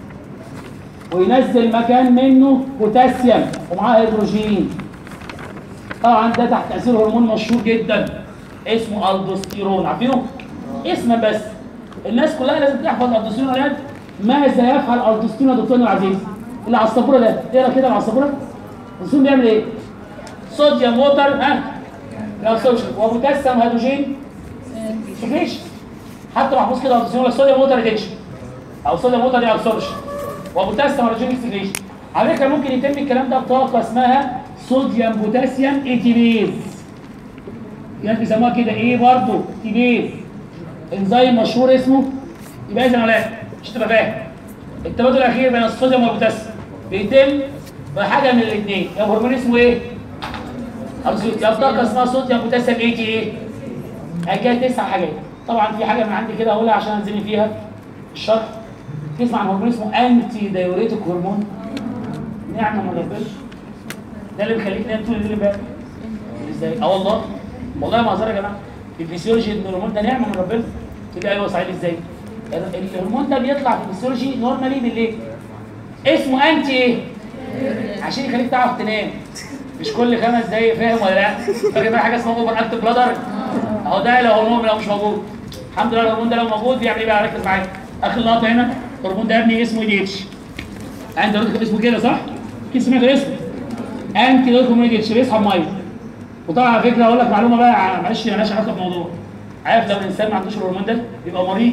Speaker 1: وينزل مكان منه بوتاسيوم ومعاه هيدروجين. طبعا ده تحت تاثير هرمون مشهور جدا اسمه الدوستيرون. عارفينه؟ اسما بس. الناس كلها لازم تحفظ الالدوستيرون يا ولاد. ماذا يفعل الالدوستيرون يا دكتورنا العزيز؟ اللي على السبوره ده، اقرا كده على السبوره. الالدوستيرون بيعمل ايه؟ صوديوم ووتر ها؟ ريابسوربشن وبوتاسيوم هيدروجين سكريشن. حتى محفوظ كده الالدوستيرون صوديوم ووتر ريتنشن او صوديوم ووتر ريابسوربشن وبوتاسيوم هيدروجين سكريشن. على فكره ممكن يتم الكلام ده بطاقه اسمها صوديوم بوتاسيوم ايتيبيز. يعني بيسموها كده ايه برضه؟ تيبيز. انزيم مشهور اسمه يبقى اذا ولا مش تبقى فاهم. التبادل الاخير بين الصوديوم والبوتاسيوم بيتم بحاجه من الاثنين، يا هرمون اسمه ايه؟ يا بطاقه اسمها صوديوم بوتاسيوم اي تي ايه؟ هي تسع حاجات. طبعا في حاجه من عندي كده هقولها عشان انزل فيها الشرح. تسمع عن هرمون اسمه انتي دايوريتك هرمون. نعمه من ربنا. ده اللي بيخليك تنام طول الليل بقى. ازاي؟ اه والله. والله ما هزار يا جماعه. الفسيولوجي ان الهرمون ده نعمه من ربنا. تبقى ايوه صحيح ازاي؟ الهرمون ده بيطلع في الفسيولوجي نورمالي بالليل. اسمه انتي ايه؟ عشان يخليك تعرف تنام. مش كل خمس دقايق، فاهم ولا لا؟ فاكر بقى حاجه اسمها اوفر اكتف بلادر؟ اهو ده لو هرمون لو مش موجود. الحمد لله الهرمون ده لو موجود بيعمل ايه بقى؟ ركز معايا. اخر لقطه هنا الهرمون ده يا ابني اسمه دي اتش. انت قلت اسمه كده صح؟ اكيد سمعت اسمه. انتي دوت اتش بيسحب ميه. وطبعا على فكره اقول لك معلومه بقى معلش مالهاش علاقه بالموضوع. عارف لو الانسان ما عندوش الهرمون ده يبقى مريض.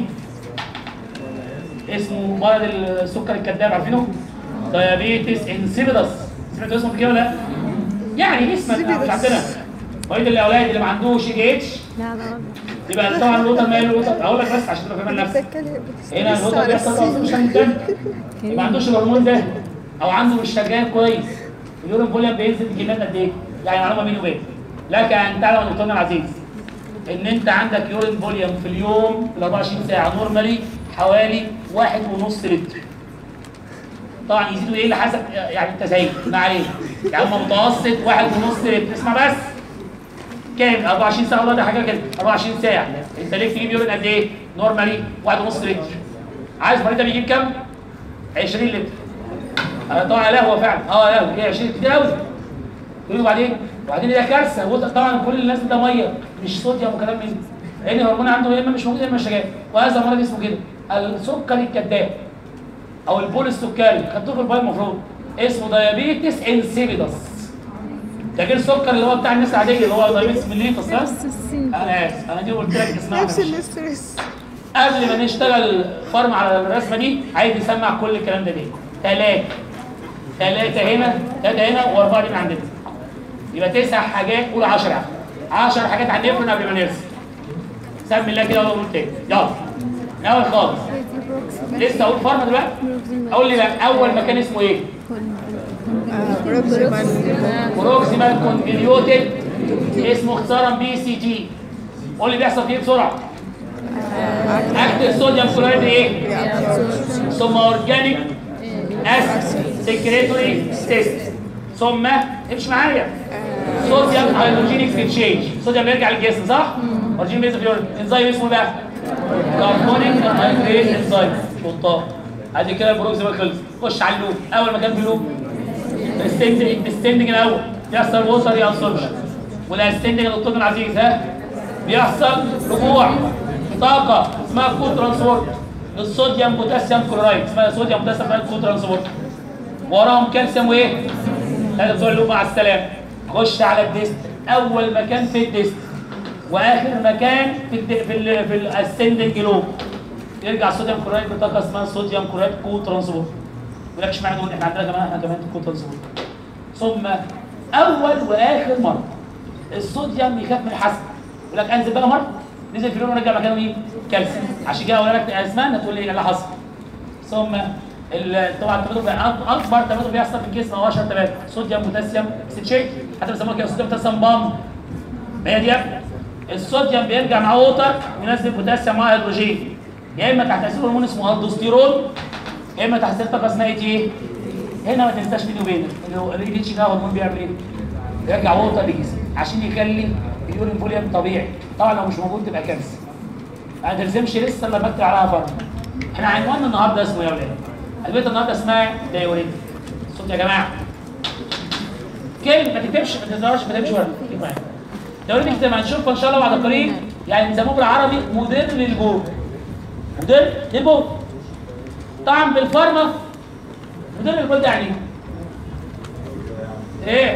Speaker 1: اسمه مرض السكر الكذاب، عارفينه؟ دايابيتس انسيبيدس. سمعتوا اسمه كده ولا لا؟ يعني اسمه مش عندنا. مريض الاولاد اللي ما عندوش اي اتش.
Speaker 3: لا لا
Speaker 1: يبقى طبعا الوتر ماله الوتر. اقول لك بس عشان تبقى فاهم نفسك. هنا الوتر بيحصل ترانسميشن للدم. ما عندوش الهرمون ده او عنده مش شغال كويس. اليورين فوليوم بينزل بكميات قد ايه؟ يعني معلومه بيني وبينك. لك ان تعلم يا دكتورنا العزيز ان انت عندك يورين فوليوم في اليوم في أربعة وعشرين ساعه نورمالي حوالي واحد ونص لتر. طبعا يزيدوا ايه لحسب يعني التزايد ما عليه. يعني هم متوسط واحد ونص لتر. اسمع بس. كام؟ أربعة وعشرين ساعه والله ده حاجه كده. أربعة وعشرين ساعه انت ليك تجيب يورين قد ايه؟ نورمالي واحد ونص لتر. عايز مريض ده بيجيب كام؟ عشرين لتر. انا طبعا لهوه فعلا. اه لهوه ايه عشرين كتير قوي. تقول له بعدين وبعدين ده كارثه. طبعا كل الناس ده ميه مش صوديوم وكلام من ده. لان الهرمون عنده يا اما مش موجود يا اما مش شغال. وهذا مرض اسمه كده السكر الكذاب او البول السكري خدتوه في البايو المفروض اسمه دايابيتس انسيبيدس. ده غير السكر اللي هو بتاع الناس العاديه اللي هو دايابيتس مليتس. صح؟ انا اسف انا دي قلت لك اسمها
Speaker 3: نفس الاسترس.
Speaker 1: قبل ما نشتغل فارم على الرسمه دي عايز نسمع كل الكلام ده ليه؟ ثلاثه ثلاثه هنا ثلاثه هنا واربعه دي من عندنا. يبقى تسع حاجات قول عشرة عشر حاجات هنفرن قبل ما نرسم. سمي الله كده وقول تاني يلا. من اول خالص لسه اقول فارما دلوقتي؟ اقول لي بقى اول مكان اسمه ايه؟ بروكسيمال كونفوليوتد اسمه اختصارا بي سي جي. قول لي بيحصل فيه بسرعه. اكتف صوديوم كلورايد ايه؟ ثم اورجانيك اسيد سكريتوري تيست ثم امشي معايا صوديوم هيدروجين اكسشينج. صوديوم بيرجع للجسم صح؟ اورجين بيز فيور انزيم اسمه بقى كاربونيك انهيدريز انزيم. شطار. ادي كده البروكسيمال خلص. خش على اللوب. اول مكان في اللوب الستندنج الستندنج الاول بيحصل ووتر ريابسوربشن والستندنج يا دكتور العزيز ها بيحصل رجوع طاقه اسمها كو ترانسبورت للصوديوم بوتاسيوم كلورايد اسمها صوديوم بوتاسيوم كو ترانسبورت. وراهم كالسيوم وايه؟ هذا بتوع اللوب مع السلامه. خش على الديست. اول مكان في الديست واخر مكان في الد... في ال... في الاسندنج لوب يرجع الصوديوم كلورايد بطاقه اسمها صوديوم كلورايد كو ترانسبورت. يقول لك اشمعنى دول احنا عندنا كمان احنا كمان كو ترانسبورت. ثم اول واخر مره الصوديوم يخاف من الحسم. يقول لك انزل بقى مره نزل في اللون ورجع مكانه مين؟ كالسيوم. عشان كده اقول لك اسمها تقول لي ايه اللي حصل. ثم طبعا التبادل اكبر تبادل بيحصل في الجسم هو اشهر تبادل صوديوم بوتاسيوم اكسشينج حتى بيسموها كده صوديوم بوتاسيوم بامب. ما هي دي الصوديوم بيرجع معاه ووتر وينزل بوتاسيوم مع هيدروجين يا اما تحت تاثير هرمون اسمه الدوستيرون يا اما تحت تاثير طاقه اسمها ايه؟ هنا ما تنساش بيني وبينك الري اتش ده هرمون بيعمل ايه؟ بيرجع ووتر للجسم عشان يخلي اليورين فوليوم طبيعي. طبعا لو مش موجود تبقى كارثه. ما تلزمش لسه الا بكتب عليها فرق. احنا عنواننا النهارده اسمه ايه يا ولاد؟ البيت النهارده اسمها دايوريتك. الصوت يا جماعه. كلمه ما تكتبش ما تظهرش ما تكتبش ورقه. دايوريتك زي ما هنشوفها ان شاء الله بعد قليل يعني بيسموه بالعربي مدر للبول. مدر للبول. طبعا بالفارما مدر للبول ده يعني ايه؟ ايه؟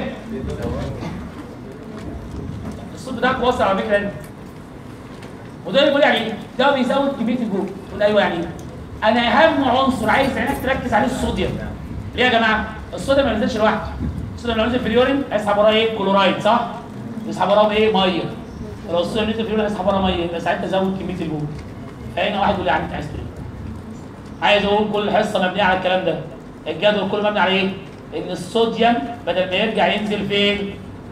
Speaker 1: الصوت بتاعك واصل على فكره انت. وده اللي بيقول يعني ايه؟ ده بيزود كميه الجول. تقول ايوه يعني ايه؟ انا اهم عنصر عايز عينك تركز عليه الصوديوم. ليه يا جماعه؟ الصوديوم ما بينزلش لوحده. الصوديوم لو نزل في اليورين هيسحب وراه ايه؟ كلورايد صح؟ يسحب وراه ايه؟ ميه. لو الصوديوم نزل في اليورين هيسحب وراه ميه يبقى ساعتها زود كميه الجول. فهنا واحد يقول لي يعني انت عايز تقول ايه؟ عايز اقول كل حصه مبنيه على الكلام ده. الجدول كله مبني على ايه؟ ان الصوديوم بدل ما يرجع ينزل فين؟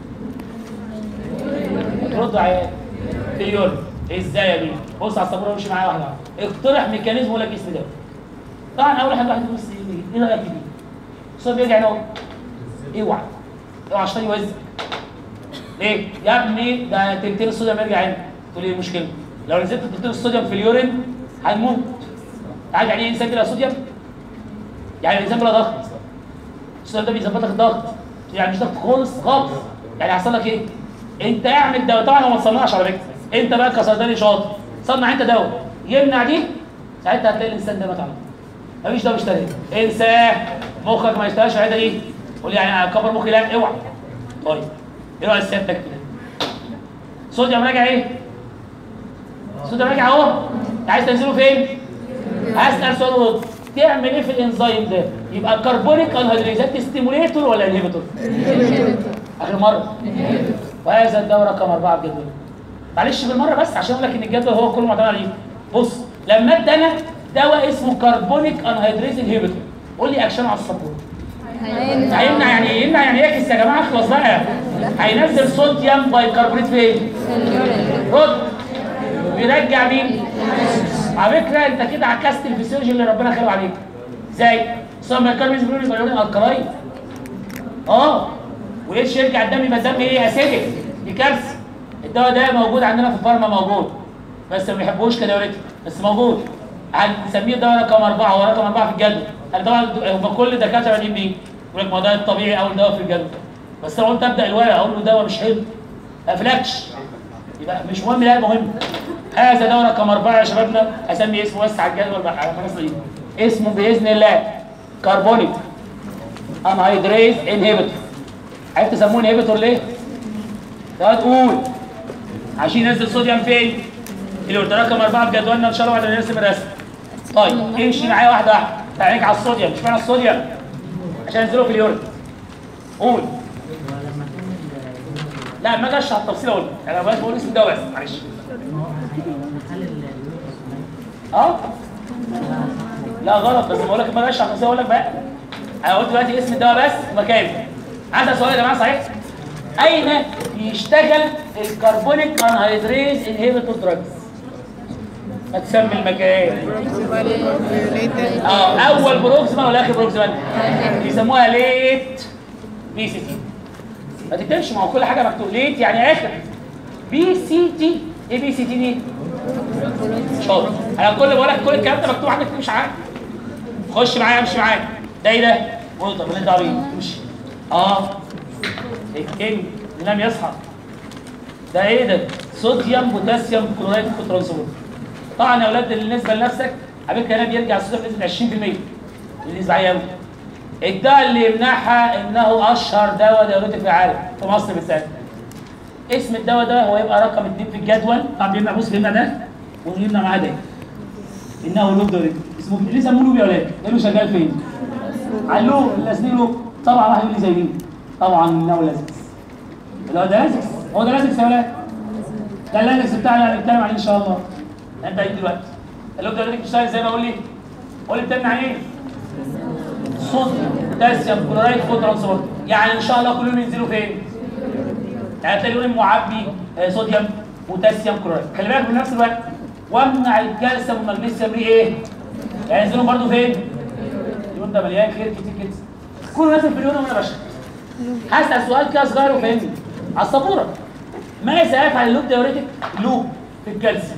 Speaker 1: ردوا عليا في اليورين. ازاي يا بيه؟ بص على السبوره وامشي معايا واحده واحده. اقترح ميكانيزم ولا الجسم ده. طبعا اول حاجه واحد يبص ايه رايك في دي؟ الصوت بيرجع هنا اهو. اوعى اوعى عشان يوزن. ليه؟ يا ابني ده تلتين الصوديوم بيرجع هنا. تقول لي ايه المشكله؟ لو نزلت تلتين الصوديوم في اليورين هنموت. عارف يعني ايه انسان بلا صوديوم؟ يعني الانسان بلا ضغط. الصوديوم ده بيظبط لك الضغط. يعني مش ضغط خالص خالص. يعني هيحصل لك ايه؟ انت اعمل دواء طبعا هو ما تصنعش على فكره. انت بقى كصيدلي شاطر صنع انت دواء يمنع دي ساعتها هتلاقي الانسان ده مات على طول. مفيش دواء بيشتغل. انساه مخك ما يشتغلش العياده دي. قول لي يعني كبر مخي لا اوعى. طيب ايه رايك سيادتك كده؟ صوديوم راجع ايه؟ صوديوم راجع اهو. عايز تنزله فين؟ هسال سؤال ورد. تعمل ايه في الانزيم ده؟ يبقى كربونيك انهيدريزات ستيموليتور ولا انهبيتور؟ اخر مره. وهذا الدواء رقم اربعه في الجدول. معلش بالمره بس عشان اقول لك ان الجدول هو كله معتمد عليه. بص لما ادي انا دواء اسمه كربونيك انهيدريز انهبيتور قول لي اكشن على السبورت. هيمنع يعني ايه؟ يمنع يعني يعكس يا جماعه اخلص بقى. هينزل صوديوم بايكربونات فين؟ رد. بيرجع مين؟ على فكره انت كده عكست الفسيولوجي اللي ربنا خلقه عليك. ازاي؟ صوديوم بايكربونات بيقولوا يبقى يورين الكلاين. اه وايش يرجع الدم يبقى الدم ايه؟ اسيدك. دي كارثه. الدواء ده موجود عندنا في الفارما موجود بس ما بيحبوش كدوريتك بس موجود. هنسميه دواء رقم اربعه هو رقم اربعه في الجدول. طبعا هم كل الدكاتره بادئين بيه يقول لك ما ده الطبيعي اول دواء في الجدول بس لو قلت ابدا الورقه اقول له دواء مش حلو ما قفلكش يبقى مش مهم لا مهم هذا دواء رقم أربعة يا شبابنا، اسمي اسمه بس على الجدول بقى على خلاص ايه؟ اسمه باذن الله كربونيك انهيدريز انهبيتور. عرفت تسموه انهبيتور ليه؟ ده تقول عشان ينزل صوديوم فين؟ اليوريد. رقم أربعة في جدولنا ان شاء الله بعد ما نرسم الرسم. طيب امشي معايا واحده واحده، تعالى على الصوديوم، مش معنى الصوديوم عشان ينزلوا في اليوريد. قول. لا ما جاش على التفصيل اقول لك، انا بس بقول اسم الدواء بس معلش. اه؟ لا غلط، بس بقول لك ما جاش على التفصيل اقول لك بقى. انا قلت دلوقتي اسم الدواء بس ومكانه. عايز سؤال يا جماعه صحيح؟ اين يشتغل الكربونيك انهيدريز انهبيتور دراجز؟ ما تسمي المكان. اه اول بروكسيمال ولا اخر بروكسيمال؟ بيسموها ليت بي سي تي. ما تكتبش، ما هو كل حاجه مكتوب ليت يعني اخر. بي سي تي، ايه بي سي تي دي؟ شاطر. انا كل بقول لك كل الكلام ده مكتوب، حاجه تمشي معاك. خش معايا امشي معاك. ده ايه ده؟ وضع ماليش دعوه بيه، امشي. اه الكينج ينام يصحى. ده ايه ده؟ صوديوم بوتاسيوم كلورايد كوترانسفور. طبعا يا اولاد بالنسبه لنفسك على فكره هنا بيرجع الصوديوم بنسبه عشرين في المية بالنسبه عليا قوي. الدواء اللي يمنعها انه اشهر دواء دايوريتك في العالم في مصر بالذات. اسم الدواء ده هو يبقى رقم اثنين في الجدول. طبعا بيمنع، بص بيمنع ده ويمنع معاه ده. انه لوب دايوريتك. اسمه ليه سموه لوب يا اولاد؟ لانه شغال فين؟ على اللوب اللي اسمه لوب. طبعا واحد يقول لي زي مين؟ طبعا انه لازكس. اللي هو ده لازكس، هو ده لازكس يا ولاد؟ ده اللازكس بتاعنا اللي هنتكلم عليه ان شاء الله. انت ايه دلوقتي؟ اللوب دايوريتك بيشتغل زي ما اقول لي؟ قول لي بتمنع ايه؟ صوديوم بوتاسيوم كلورايد كوترانسفور. يعني ان شاء الله كلهم ينزلوا فين؟ يعني تلاقي لون معبي صوديوم بوتاسيوم كلورايد. خلي بالك من نفس الوقت وامنع الكالسيوم والمغنيسيوم ليه ايه؟ يعني ينزلوا برضه فين؟ اليوم ده مليان خير كتير كده. كله نازل في اليوم وانا بشرح. هسال سؤال كده صغير وفهمني على السبوره. ماذا يفعل اللوب دايوريتك لوب في الكالسيوم؟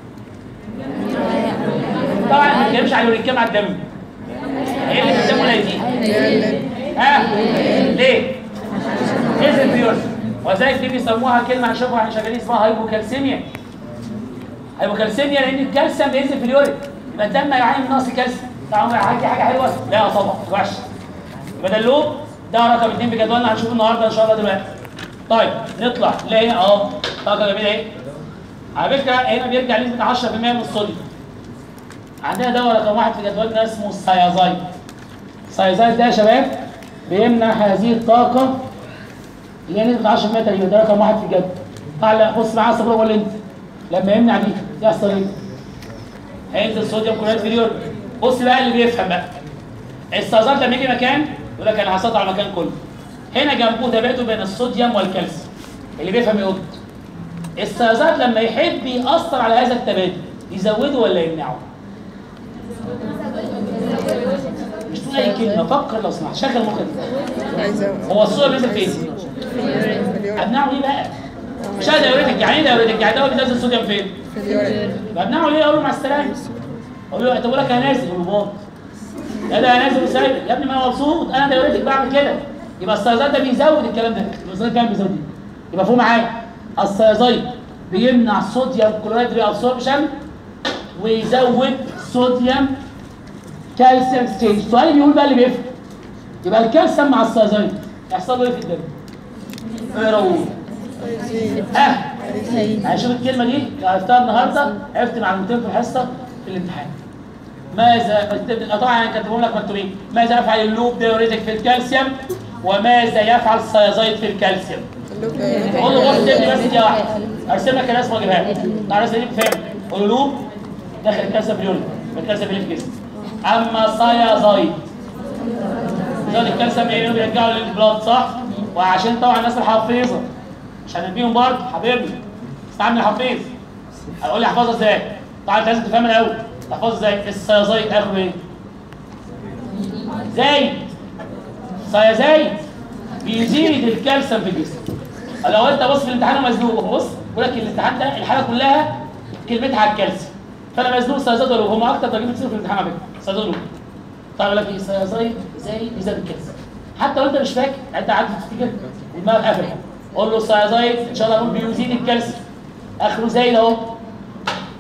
Speaker 1: طبعا ما بنتكلمش على اليوريك، على الدم. ايه اللي في الدم ولا يزيد؟ ها؟ ليه؟ نزل في اليوريك. وذلك دي بيسموها كلمه هنشوفها واحنا شغالين اسمها هايبوكالسيميا. هايبوكالسيميا لان الكالسيوم بينزل في اليوريك، يبقى الدم يعاني من نقص كالسيوم. طبعا حاجه حاجه حلوه؟ لا طبعا وحش. يبقى ده اللوب ده رقم اثنين في جدولنا هنشوفه النهارده ان شاء الله دلوقتي. طيب نطلع نلاقي هنا اه طاقه جميله ايه؟ على فكره هنا بيرجع نسبه عشرة في المية من الصوديوم. عندنا دواء رقم واحد في جدولنا اسمه السيازايد. السيازايد ده يا شباب بيمنع هذه الطاقه اللي هي نسبه عشرة في المية تقريبا. ده رقم واحد في الجدول. تعالى بص معايا الصبر ولا انت؟ لما يمنع دي يحصل ايه؟ هينزل صوديوم كلورايد في اليورين. بص بقى اللي بيفهم بقى. السيازايد لما يجي مكان يقول لك انا هسيطر على المكان كله. هنا جنبه تباعده بين الصوديوم والكالسيوم. اللي بيفهم يقول السيازايد لما يحب يأثر على هذا التبادل يزوده ولا يمنعه؟ مش تقول اي كلمه، فكر لو سمحت، شغل مخك. هو الصوديوم نزل فين؟ امنعه ليه بقى؟ مش انا دايوريتك، يعني ايه دايوريتك؟ يعني دواء بينزل الصوديوم فين؟ في اليورين. بمنعه ليه؟ اقول له مع السلامه. اقول له انت بقول لك انا نازل، اقول له باظ. لا ده انا نازل وسايب يا ابني، ما انا مبسوط، انا دايوريتك بعمل كده. يبقى السيازايد ده بيزود الكلام ده، السيازايد كان بيزود. يبقى فوق معايا السيازايد بيمنع صوديوم كلورايد ري ابسوربشن ويزود صوديوم كالسيوم ستيج. السؤال بيقول بقى اللي بيفرق. يبقى الكالسيوم مع السيازايد يحصل له ايه في الدم؟ اقرا اه هشوف الكلمه دي عرفتها النهارده، عرفت معلومتين في الحصه في الامتحان. ماذا طبعا انا كاتبهم لك مكتوبين. ماذا يفعل اللوب دايوريتك في الكالسيوم وماذا يفعل السيازايد في الكالسيوم؟ قول له بص ادني بس دي واحده ارسم لك الرسمه واجيبها لك. تعالى الرسمه دي بفهم. قول له لوب داخل الكالسيوم في اليورين، الكالسيوم اللي في الجسم. اما سيازايد زود الكالسيوم يعني بيرجعوا للبلاد صح؟ وعشان طبعا الناس الحفيظه مش هنديهم برضه حبيبي استعمل حفيظ. هقول لي احفظها ازاي؟ طبعا انت لازم تفهمها الاول. تحفظها ازاي؟ السيازايد اخره ايه؟ زايد. سيازايد بيزيد الكالسيوم في الجسم. لو انت بص في الامتحان مزنوق، بص بقول لك الامتحان ده الحاله كلها كلمتها على الكالسيوم. فانا مزنوق سيازايد ولا هم اكتر درجات بتصير في الامتحان على فكره سيازايد ولا طيب اقول لك ايه؟ سيازايد زايد بيزيد الكالسيوم. حتى لو انت مش فاكر انت عارف تفتكر ودماغك قافله. قول له سيازايد ان شاء الله نقول بيزيد الكالسيوم اخره زايد اهو.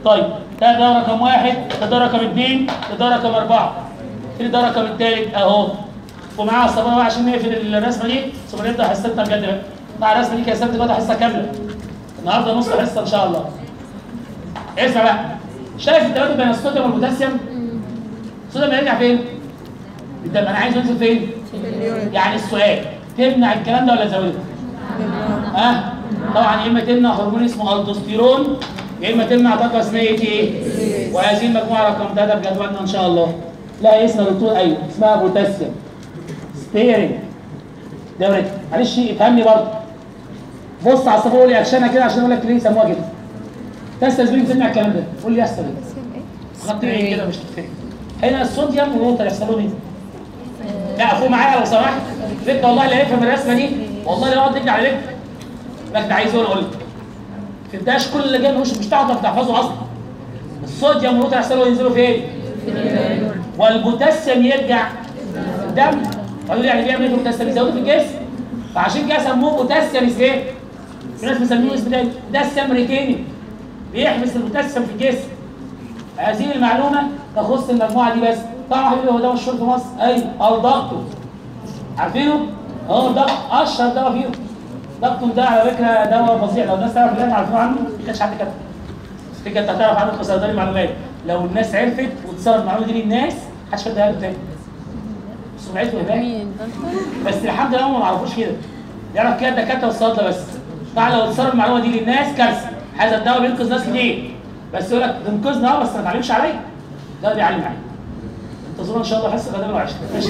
Speaker 1: طيب ده ده رقم واحد، ده ده رقم اثنين، ده ده رقم اربعه. فين ده رقم الثالث اهو. ومعاها الصباح بقى عشان نقفل الرسمه دي، ثم نبدا حصتنا بجد بقى. مع الرسمه دي كسبت بقى حصه كامله. النهارده نص حصه ان شاء الله. اسمع بقى. شايف التبادل بين الصوديوم والبوتاسيوم؟ الصوديوم هيرجع فين؟ الدم. انا عايز ينزل فين؟ يعني السؤال تمنع الكلام ده ولا تزوده؟ ها؟ أه؟ طبعا يا اما تمنع هرمون اسمه الدوستيرون يا اما تمنع طاقه اسمها ايه؟ وهذه المجموعه رقم ثلاثه بجدولنا ان شاء الله. لا اسمها دكتور ايوه اسمها بوتاسيوم ستيرنج. دورتي معلش افهمني برضه. بص على الصفحه قول لي اكشنها كده عشان اقول لك ليه سموها كده. تستثبت تمنع الكلام ده قول لي يحصل ايه؟ خط ايه كده مش تفهم. هنا الصوديوم والوتر يحصلوا ايه؟ لا فوق معايا لو سمحت. فكره والله اللي هيفهم الرسمه دي والله لا اقعد نجري على رجلك. لك ده عايز اقول اقول لك. فهمتهاش كل اللي جاي مش مش هتعرف تحفظه اصلا. الصوديوم والوتر يحصلوا ينزلوا فين؟ والبوتاسيوم يرجع الدم. قالوا لي يعني بيعمل ايه البوتاسيوم؟ يزوده في الجسم. فعشان كده سموه بوتاسيوم ايه؟ في ناس بيسموه اسم تاني بوتاسيوم ريتيننج. بيحبس البوتاسيوم في الجسم. هذه المعلومه تخص المجموعه دي بس. طبعا حبيبي هو ده مشهور في مصر ايوه او ضغطه. عارفينه؟ اه ضغط اشهر دواء فيهم. ضغطه ده على فكره دواء فظيع لو الناس تعرف اللي احنا عارفينه عنه ما كانش حد كده. فكره انت هتعرف عنه في صيدلي المعلومات. لو الناس عرفت وتصرف المعلومه دي للناس محدش هيديها له تاني. سمعته هباء. بس الحمد لله هم ما يعرفوش كده. يعرف كده الدكاتره والصيادله بس. طبعا لو تصرف المعلومه دي للناس كارثه. هذا الدواء بينقذ ناس كتير. بس يقول لك بينقذنا اه بس ما تعلمش عليا. ده بيعلم عليا. انتظرونا ان شاء الله حصه غدا وعشاء ماشي.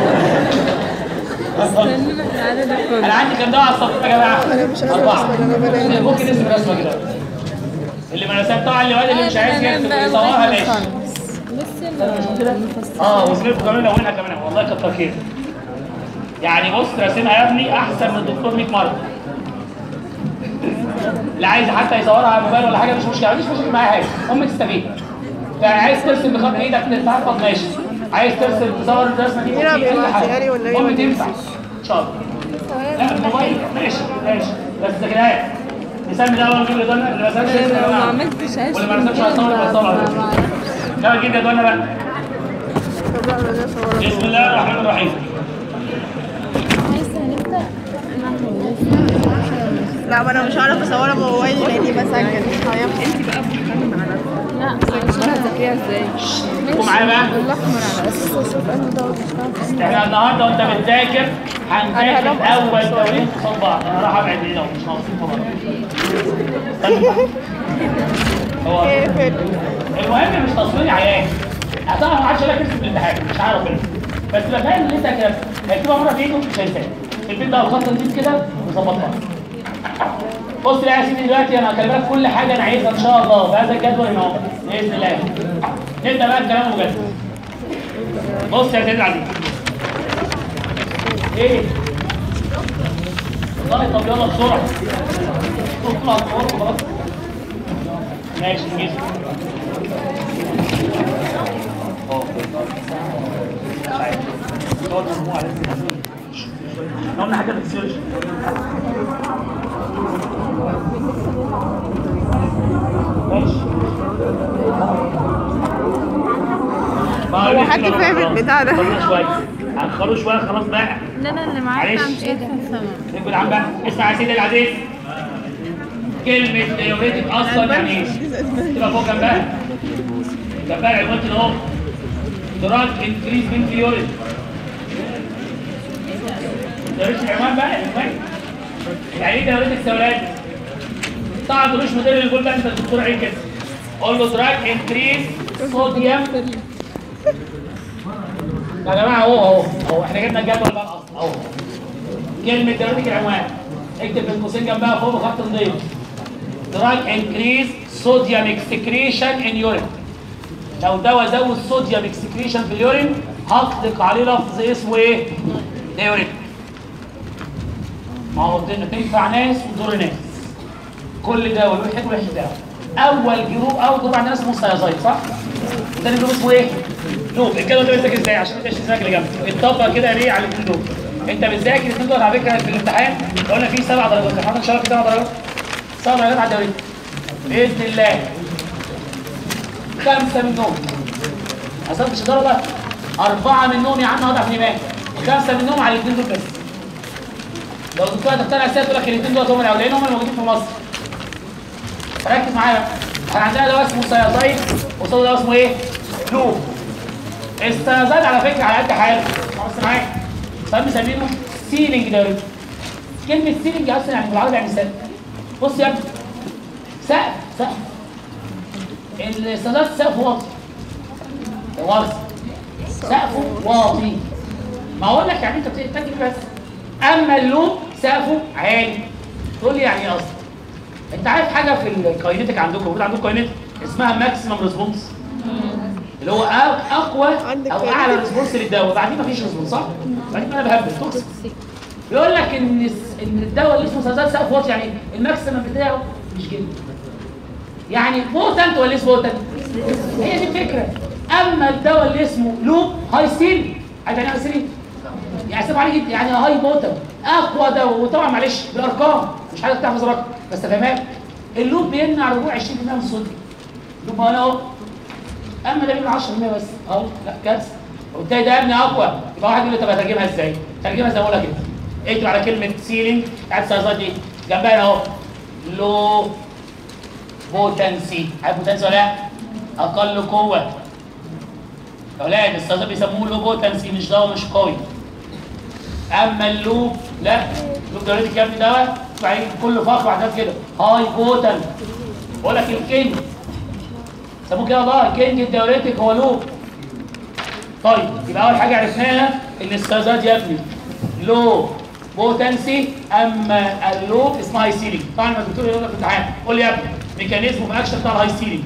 Speaker 1: انا عندي كام دواء على الصف يا جماعه؟ اربعه. ممكن نسمع الرسمه كده. اللي ما رسمت طبعا اللي واد اللي مش عايز يكتب يصورها ماشي. اه وزميلكم كمان لونها كمان والله كتر خير. يعني بص راسمها يا ابني احسن من الدكتور مية مره. اللي عايز حتى يصورها على الموبايل ولا حاجه مش مشكله، مفيش مشكله معايا حاجه، المهم تستفيد. يعني عايز ترسم بخط ايدك تتحفظ ماشي. عايز ترسم تصور الرسمه دي ممكن اي حاجه. المهم تنفع ان شاء الله. لا الموبايل ماشي ماشي بس ذاكرها. نسمي ده اول جيب جدولنا اللي ما سمعش
Speaker 2: لو ما عملتش عايز
Speaker 1: واللي ما رسمش هيصور يبقى يصور على طول. ده نجيب جدولنا بقى. بسم الله الرحمن الرحيم.
Speaker 3: لا ما انا مش هعرف اصورها بموبايلي لاني بسجل. انت بقى بتتكلم على
Speaker 2: لا مش هتذاكريها ازاي؟
Speaker 1: قوم معايا بقى.
Speaker 3: الاحمر على اساس اشوف انه ده بيشتغل.
Speaker 1: احنا النهارده وانت بتذاكر هنذاكر اول دورين قصاد بعض. انا راح ابعد هنا ومش ناقصين خبر. هو المهم مش تصوير عيان. طبعا ما حدش يقول لك ارسم الامتحان مش عارف ايه. بس تبقى فاهم ان انت كده هيكتبها مره في ايده مش هينساها. البيت بقى الخط نضيف كده وظبطها. بص بقى يا سيدي دلوقتي انا هكلمك كل حاجه انا عايزها ان شاء الله بهذا الجدول هنا اهو باذن الله. نبدا بقى الكلام بجد. بص يا سيدي العزيز. ايه؟ والله طب يلا بسرعه. اطلع الصور خلاص. ماشي نجيب. اه مش عارف. صور مجموعه لازم احنا قلنا حاجه بتسيرش. ماشي.
Speaker 3: هو حد فاهم البتاع ده؟
Speaker 1: شويه هنخلوا شويه خلاص بقى.
Speaker 2: لا لا اللي معاك مش قادر افهمها.
Speaker 1: نقول عم بقى اسمع يا سيدي العزيز. كلمه ديوريتك اصلا يعني ايه؟ تبقى فوق جنبها. جنبها العنوان كده اهو. دراج انكريز من فيوريت. دوريش العنوان بقى العنوان. يعني ايه ديوريتك سولاد؟ طبعا ما تقولوش مدير اللي يقول بقى انت الدكتور عيد كده. قول له دراج انكريز صوديوم. يا جماعه اهو اهو اهو احنا جبنا الجدول بقى اصلا اهو. كلمه ديوريتك العنوان. اكتب بين قوسين جنبها فوق بخط نضيف. دراج انكريز صوديوم اكسكريشن ان يورين. لو دواء زود صوديوم اكسكريشن في اليورين هطلق عليه لفظ اسمه ايه؟ ديوريتك. ما هو تنفع ناس وتضر ناس. كل دواء له حلو وحش دواء. اول جروب اول جروب عندنا اسمه سيازايد صح؟ ثاني جروب اسمه ايه؟ لوب. الجدول ده بيذاكر ازاي عشان ما تبقاش تذاكر اللي جنبك. اتطبق كده ليه على الاثنين دول. انت بتذاكر الاثنين دول على فكره في الامتحان قلنا فيه سبع درجات. الامتحان ان شاء الله فيه سبع درجات. سبع درجات على الدوري باذن الله. خمسه منهم ما وصلتش درجه، اربعه منهم يا عم واضح في الايمان، وخمسه منهم على الاثنين دول بس. لو الدكتوره تقتنع السنه تقول لك الاثنين دول هم الاولين هم الموجودين في مصر. ركز معايا، احنا عندنا دواء اسمه سيازايد وقصاده دواء اسمه ايه؟ لوب. السيازايد على فكره على قد حاله، بص معايا، طب مسمينه سيلينج دايركت. كلمه سيلينج اصلا يعني بالعربي يعني سقف. بص يا ابني، سقف سقف. السيازايد سقفه واطي. واطي. سقفه واطي. ما اقول لك يعني انت بتتاكد بس. اما اللوب سقفه عالي. تقول لي يعني ايه اصلا؟ انت عارف حاجه في الكاينيتيك عندكم، موجود عندكم كاينيتيك اسمها ماكسيمم ريسبونس، اللي هو اقوى او اعلى ريسبونس للدواء، بعدين مفيش ريسبونس صح؟ بعدين انا بهبل توكسيك. بيقول لك ان ان الدواء اللي اسمه سيازايد سقف واطي، يعني الماكسيمم بتاعه مش جدا. يعني بوتنت ولا ليس بوتنت؟ هي دي الفكره. اما الدواء اللي اسمه لوب هاي ستيل، عارف يعني ايه ستيل؟ يعني حساب عليه جدا، يعني هاي بوتنت اقوى دواء. وطبعا معلش بالارقام مش حاجه تحفظ رقم بس تفهمها. اللوب بيمنع رجوع عشرين بالمية من الصوديوم. اللوب انا اهو، اما ده بيمنع عشرة بالمية بس اهو. لا كارثه. وبالتالي ده يا ابني اقوى. يبقى واحد يقول لي طب هترجمها ازاي؟ ترجمها زي ما بقول لك كده، اكتب على كلمه سيلينج بتاعت السيازايد دي جنبها اهو لو بوتنسي. عارف بوتنسي ولا لا؟ اقل قوه. يا اولاد السيازايد بيسموه لو بوتنسي، مش دواء مش قوي. اما اللوب لا، اللوب دايركت يا ابني دواء بعدين كل فقره بعدها كده هاي بوتن. بقول لك الكينج سموه كده والله، الكينج الدايركتيك هو لوب. طيب يبقى اول حاجه عرفناها ان السيازايد يا ابني لو بوتنسي، اما اللوب اسمها هاي سيلينج. طبعا لما الدكتور يقول لك في الامتحان قول لي يا ابني ميكانيزم في اكشن بتاع الهاي سيلينج،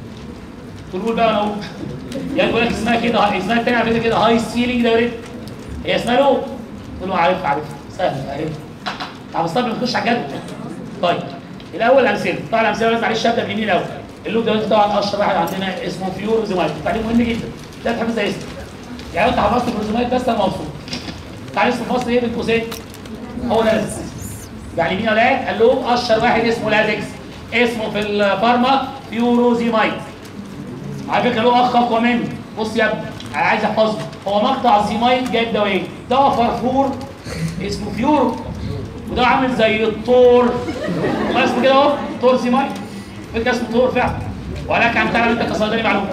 Speaker 1: تقول بقى انا اقول يعني بقول لك اسمها كده، اسمها الثانيه على فكره كده هاي سيلينج دايركت، هي اسمها لوب. تقول له عارف عارف سهل عارف. طب استنى نخش على الجد. طيب الاول الامثله، طبعا الامثله لازم معلش ابدا باليمين الاول. اللوب دلوقتي طبعا اشهر واحد عندنا اسمه فيوروزيمايد، تعليم مهم جدا، ده تحفظ زي اسمه. يعني انت حفظت فيوروزيمايد بس انا مبسوط. تعالى اسمه في مصر ايه بين قوسين؟ هو لازكس. يعني مين يا ولاد؟ اللوب اشهر واحد اسمه لازكس، اسمه في الفارما فيوروزيمايد. على فكره له اخ اقوى منه، بص يا ابني انا عايز احفظه، هو مقطع زيمايد جايب دواء ايه؟ دواء فرفور اسمه فيورو، وده عامل زي الطور، ما اسمه كده اهو طور زيمايد، فكره اسمه طور فعلا، ولكن عم تعلم انت كصيدلي معلومه.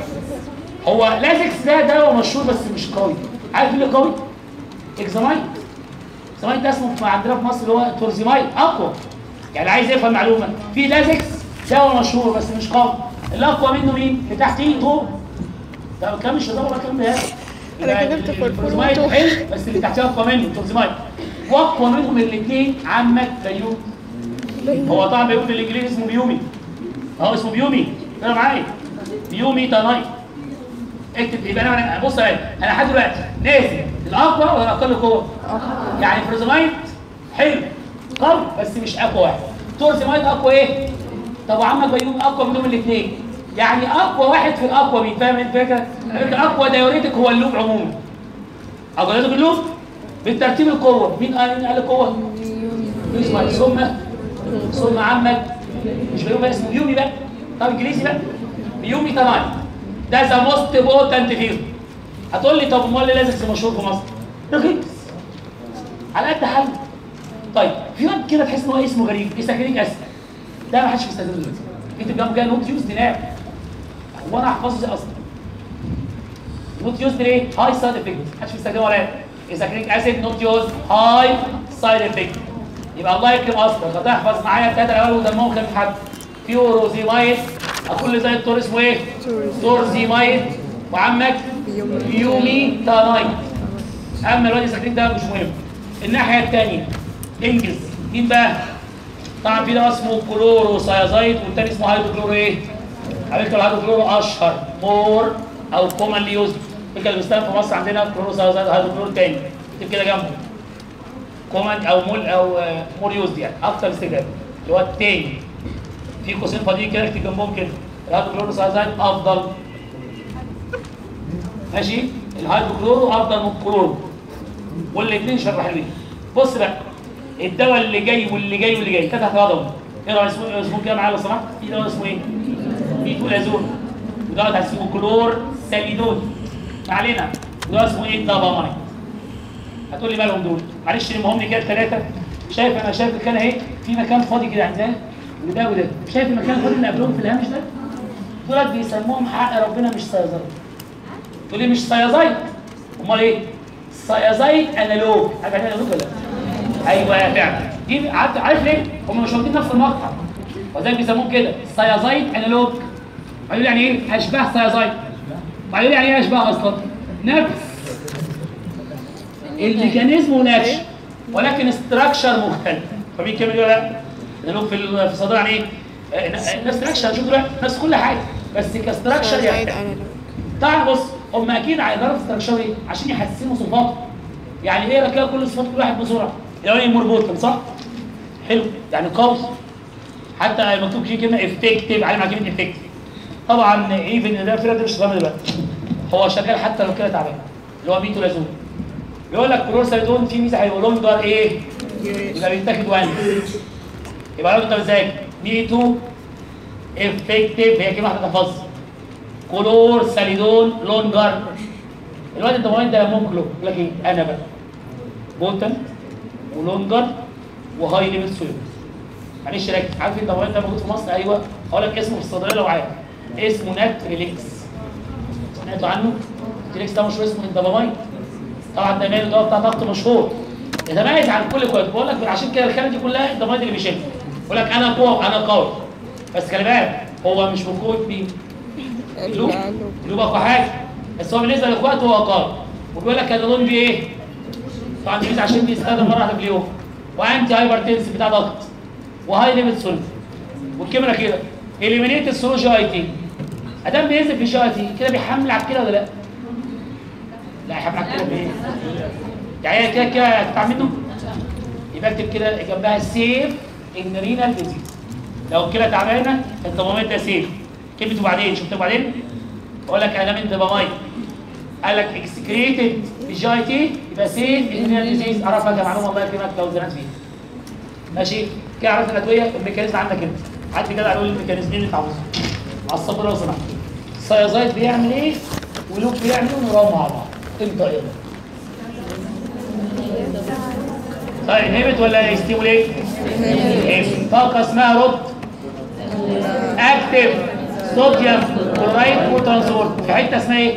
Speaker 1: هو لازكس ده دواء مشهور بس مش قوي. عارف مين اللي قوي؟ اكزامايد. اكزامايد ده اسمه عندنا في مصر اللي هو تورزيمايد اقوى. يعني عايز يفهم معلومه، في لازكس دواء مشهور بس مش قوي، اللي اقوى منه مين؟ اللي تحتيه طور. ده كلام مش هزار ولا كلام بهذا.
Speaker 3: انا كتبت فولفول
Speaker 1: حلو بس اللي تحتيه اقوى منه تورزيمايد، واقوى منهم الاثنين عمك بيومي. هو طبعا بيقول بالانجليزي اسمه بيومي، اهو اسمه بيومي، انا معايا بيومي تانايت. اكتب. يبقى انا بص اهي انا لحد دلوقتي نازل الاقوى ولا الاقل قوه؟ يعني فروزيمايد حلو قوي بس مش اقوى واحد. تورزيمايد اقوى ايه؟ طب وعمك بيومي اقوى منهم الاثنين، يعني اقوى واحد في الاقوى مين؟ فاهم الفكره؟ اقوى دايوريتك هو اللوب عموما. اقوى دايوريتك اللوب بالترتيب القوه، مين قال قال القوه؟ اسمه ثم ثم عمك مش بيومي اسمه بيومي بقى. طب انجليزي بقى بيومي تانايت، ده ذا موست بوتنت فيهم. هتقول لي طب امال ليه لازكس مشهور في مصر؟ رخيص على قد حل. طيب في واد كده تحس ان هو اسمه غريب، اساكريك اسيد، ده ما حدش بيستخدمه دلوقتي. اكتب جنبه كده نوت يوزد ناو. هو انا هحفظه ازاي اصلا؟ نوت يوزد ليه؟ هاي سايد افكت، محدش بيستخدمه ولا ايه؟ اساكريك اسيد نوت يوزد هاي سايد افكت. يبقى الله يكرم اصلا هتحفظ معايا الثلاثه الاول ودمهم خفيف حد. فيوروزيمايد، اقول زي الطور اسمه ايه؟ تورزيمايد، وعمك بيومي تانايت. اما الواد السكرين ده مش مهم. الناحيه الثانيه انجز مين بقى؟ طبعا في ده اسمه كلوروسايازايد والثاني اسمه هيدروكلورو ايه؟ عرفت الهيدروكلورو اشهر مور او كومنلي يوزد. فكره اللي بيستخدم في مصر عندنا كلوروسايازايد هيدروكلورو الثاني، اكتب كده جنبه كومن او مول او مور يوزد، يعني اكثر استخدام اللي هو الثاني. في قوسين فاضيين كده اكتب جنبهم كده الهيدروكلوروسايازايد افضل. ماشي؟ الهيدروكلورو افضل من الكلورو والاثنين شر حلوين. بص بقى الدواء اللي جاي واللي جاي واللي جاي تحت غضبه، ايه اسمه اسمه كده معايا لو سمحت؟ في دواء اسمه ايه؟ بيتولازون، ودوت اسمه كلور ساليدون. ما علينا. وده اسمه ايه؟ دابامايد. هتقول لي مالهم دول؟ معلش لمهم لي كده الثلاثه. شايف انا شايف الكلام اهي في مكان فاضي كده عند ده وده وده. شايف المكان الفاضي اللي قبلهم في الهامش ده؟ دولت بيسموهم حق ربنا مش سيازايد. تقول لي مش سيازايد؟ امال ايه؟ سيازايد انالوج. عارف يعني انالوج ولا لا؟ ايوه فعلا. دي عارف ليه؟ هم مش واخدين نفس المقطع. وذلك بيسموهم كده سيازايد انالوج. هيقول يعني ايه؟ اشباه سيازايد. هيقول يعني ايه اشباه اصلا؟ نفس الميكانيزم والاكشن ولكن استراكشر مختلف. فمين كامل ولا لا؟ انالوج في في الصدر يعني ايه؟ نفس الاكشن شوف دلوقتي نفس كل حاجه بس كاستراكشر يعني. طبعا بص هم اكيد هيقدروا استراكشر ايه؟ عشان يحسنوا صفاته. يعني ايه كده كل صفات كل واحد بسرعه. الاولاني مربوط صح؟ حلو يعني قوي. حتى مكتوب فيه كلمه افكتيف عليه مع كلمه افكتيف. طبعا ايفن ده فرق مش فاهم دلوقتي. هو شغال حتى لو كده تعبان اللي هو ميتولازون. بيقول لك كلورساليدون في ميزه حلوه لون دار ايه؟ يبقى بيتاخد وان. يبقى لو انت ازاي؟ ميتو افكتيف هي كلمه واحده تحفظها. كلورساليدون لونجر. الواد الدموين ده ممكن يقول لك ايه؟ انا بقى بوتن ولونجر وهاي ليميت سوليد. معلش ركز. عارف الدموين ده موجود في مصر؟ ايوه. هقول لك اسمه في الصيدليه لو عارف. اسمه ناتريليكس. سمعتوا عنه؟ ناتريليكس ده مشهور اسمه الدبامين. طبعا ده ماله ده بتاع ضغط مشهور. يتميز عن كل كويس. بقول لك عشان كده الخانه دي كلها الدبامين اللي بيشيلها. بقول لك انا قوي انا قوي. بس خلي بالك هو مش من قوه مين؟ اللوب. اللوب اقوى حاجه. بس هو بالنسبه لاخواته هو قوي. وبيقول لك النظام دي ايه؟ طبعا دي عشان بيستخدم مره واحده في اليوم. وانتي هايبرتنس بتاع ضغط. وهاي ليميت سولف. والكاميرا كده اليمينيت السولو جي اي تي. ادام بينزل في الجي اي تي كده بيحمل على كده ولا لا؟ لا يحمل على كده بايه؟ يعني كده كده هتتعب منه؟ يبقى اكتب كده جنبها سيف ان رينال ديزيز. لو كده تعبانه الدوبامين ده سيف. كلمه وبعدين شفت وبعدين؟ بقول لك انا من دوبامين. قال لك اكسكريتد في الجي اي تي يبقى سيف ان رينال ديزيز. اعرفها كمعلومه الله يكرمك لو زنقت فيها. ماشي؟ كده عرفت الادويه الميكانيزم عندك انت. حد كده هيقول لي الميكانيزمين اللي انت عاوزهم. على الصبر لو سمحت. السيازايد بيعمل ايه؟ ولوب بيعمل ايه ونراهم مع بعض. انت ايه؟ طيب انهبت ولا يستيموليت؟ طاقه اسمها رد اكتف صوديوم كلورايد وترانسبورت. في حته اسمها ايه؟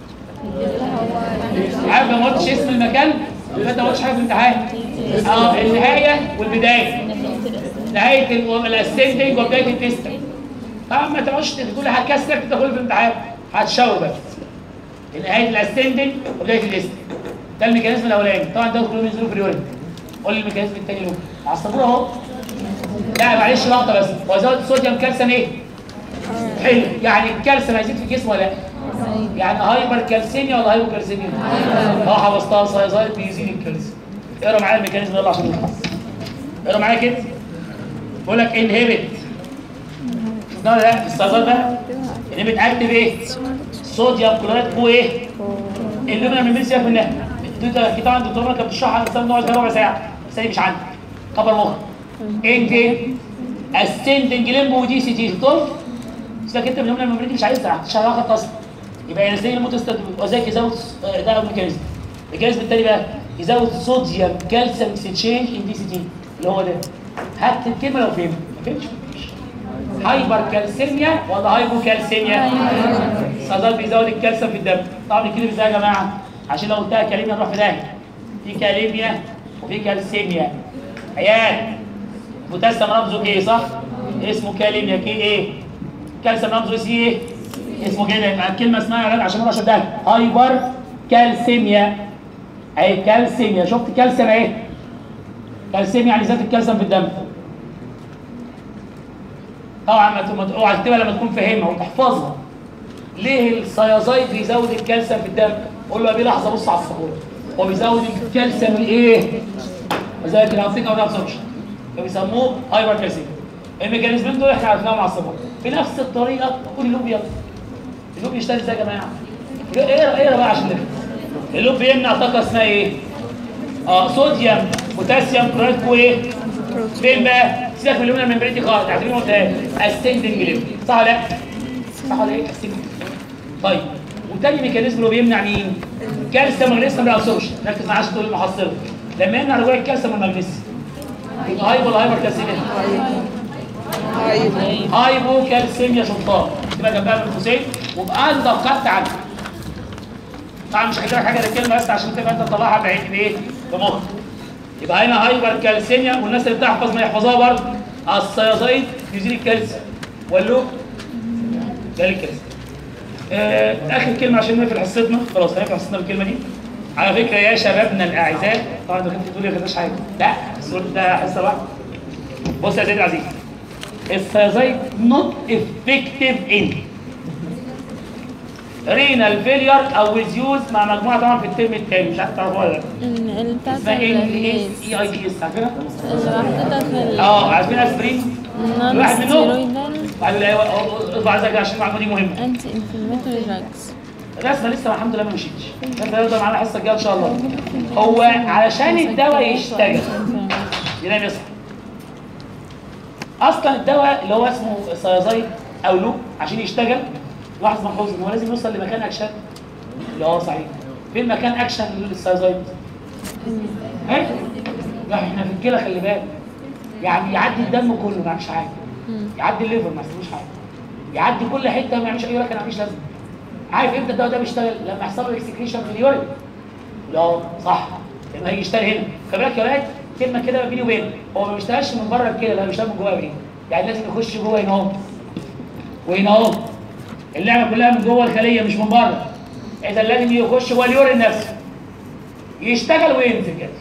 Speaker 1: عارف ما قلتش اسم المكان؟ يبقى انت ما قلتش حاجه في الامتحان. اه النهايه والبدايه. نهايه الاسندنج وبدايه الديستنج. طبعا ما تقعدش تقول هكسرك تدخل في الامتحان هتشاور بس. نهايه الاسندنج وبدايه الديستنج. ده الميكانيزم الاولاني. طبعا ده كلهم ينزلوا في اليورين. قول لي الميكانيزم الثاني له. على السبوره اهو. لا معلش لقطه بس. هو زود الصوديوم كالسيوم ايه؟ حلو. يعني الكالسيوم هيزيد في الجسم ولا لا؟ يعني هايبر كالسيميا ولا هايبو كالسيميا؟ اه حفظتها سايزايد بيزيد الكالسيوم. اقرا معايا الميكانيزم يلا عشان نخلص. اقرا معايا كده. بقول لك انهبت. شفناها ولا لا؟ السايزايد بقى انهبت اكتف ايه؟ صوديوم كلورايد كو ايه؟ اللي انا من سيبك منها. انت طبعا الدكتوره كانت بتشرحها على السنه نقعد ربع ساعه. بس دي مش عندك. خبر مخ. انت اسندنج ليمبو ودي سي تي طول. سيبك انت من الممرض مش عايزها هتشرحها خط اصلا. يبقى ينزل الموتوستات وذاك يزود ده الميكانيزم. الميكانيزم الثاني بقى يزود صوديوم كالسيوم اكسشينج ان دي سي تي اللي هو ده. هات الكلمه لو فهمت. ما فهمتش؟ هايبر كالسيميا ولا هايبو كالسيميا؟ الصيدلي بيزود الكالسيوم في الدم. طبعا الكلمه ازاي يا جماعه؟ عشان لو قلتها كاليميا نروح في داهيه. في كاليميا وفي كالسيميا. عيال بوتاسيوم رمزه ايه صح؟ اسمه كاليميا كي ايه؟ كالسيوم رمزه سي ايه؟ اسمه كده. يبقى الكلمه اسمها يا ولاد عشان ما اشدها هايبر كالسيميا. اهي كالسيميا. شفت كالسيوم اهي. كالسيميا يعني زياده الكالسيوم في الدم. طبعا ما اوعى تكتبها لما تكون فاهمها وتحفظها. ليه السيازايد بيزود الكالسيوم في الدم؟ قول له يا بيه لحظه بص على السبوره. هو بيزود الكالسيوم الايه؟ زي الانفيكا والابسوربشن. فبيسموه هايبر كالسيميا. الميكانيزمين دول احنا عرفناهم على السبوره. بنفس الطريقه قول اللوب يلا. اللوب بيشتغل ازاي يا جماعه؟ اقرا اقرا بقى عشان نفهم. اللوب بيمنع طاقه اسمها ايه؟ اه صوديوم بوتاسيوم كلورايد كو ايه؟ فين بقى؟ سيبك من اللومينا الممبرين دي خالص. اعتبريهم قلتها اسندنج ليمب. صح ولا لا؟ صح ولا ايه؟ اسندنج طيب وتاني ميكانيزم اللي بيمنع مين؟ كالسيوم والمغنيسيوم بالابسوربشن. ركز معايا عشان تقول المحصله. لما يمنع رجوع الكالسيوم والمغنيسيوم يبقى هايبو ولا هايبر كالسيميا؟ هايبو. هايبو كالسيميا سلطان. تبقى جنبها من قوسين وابقى انت فقدت عنها. طبعا مش هحكي لك حاجه للكلمه بس عشان تبقى انت تطلعها بعيد بايه؟ بمخك. يبقى هنا هايبر كالسيميا والناس اللي بتحفظ ما يحفظوها برضه. الثيازايد يزيد الكالسيوم واللوب ده الكالسيوم. آه اخر كلمه عشان نقفل حصتنا، خلاص هنقفل حصتنا بالكلمه دي. على فكره يا شبابنا الاعزاء، طبعا انت كنت بتقول لي ما خدناش حاجه، لا السؤال ده حصه واحده. بص يا سيدي العزيز، الثيازايد نوت افكتيف ان رينال فيلير او ويز يوز مع مجموعه طبعا في الترم الثاني، مش عارف تعرفوها ولا لا؟
Speaker 2: اللي بتاعت
Speaker 1: اسمها ال اس اي تي اس، عارفينها؟
Speaker 2: اللي محطوطة في
Speaker 1: اه عارفين اسبرين؟
Speaker 2: النون
Speaker 1: واحد منهم
Speaker 2: ستيرويدال
Speaker 1: وبعدين اطبع ازاي عشان المعلومه دي مهمه.
Speaker 2: انتي انفلاماتوري دراجز.
Speaker 1: الرسمه لسه الحمد لله ما مشيتش، انت هتفضل معانا الحصه الجايه ان شاء الله. هو علشان الدواء يشتغل ينام يصحى. اصلا الدواء اللي هو اسمه ثيازايد او لوب عشان يشتغل لاحظ ملحوظ ان هو لازم يوصل لمكان اكشن. اه صحيح. فين مكان اكشن للثيازايد؟ ايه؟ لا احنا في الكلى خلي بالك. يعني يعدي الدم كله ما يعملش حاجه. يعدي الليفر ما يحصلوش حاجه. يعدي كل حته ما يعملش اي لكن ما فيش لازمه. عارف امتى الدواء ده بيشتغل؟ لما يحصل له اكسكريشن في اليورين. لا صح. لما هيجي يشتغل هنا. خلي بالك يا ولاد كلمه كده بيني وبينك، هو ما بيشتغلش من بره كده، لا بيشتغل من جوه بايه؟ يعني لازم يخش جوه هنا اهو. وهنا اهو. اللعبه كلها من جوه الخليه مش من بره. اذا لازم يخش جوه اليورين نفسه. يشتغل وينزل كده.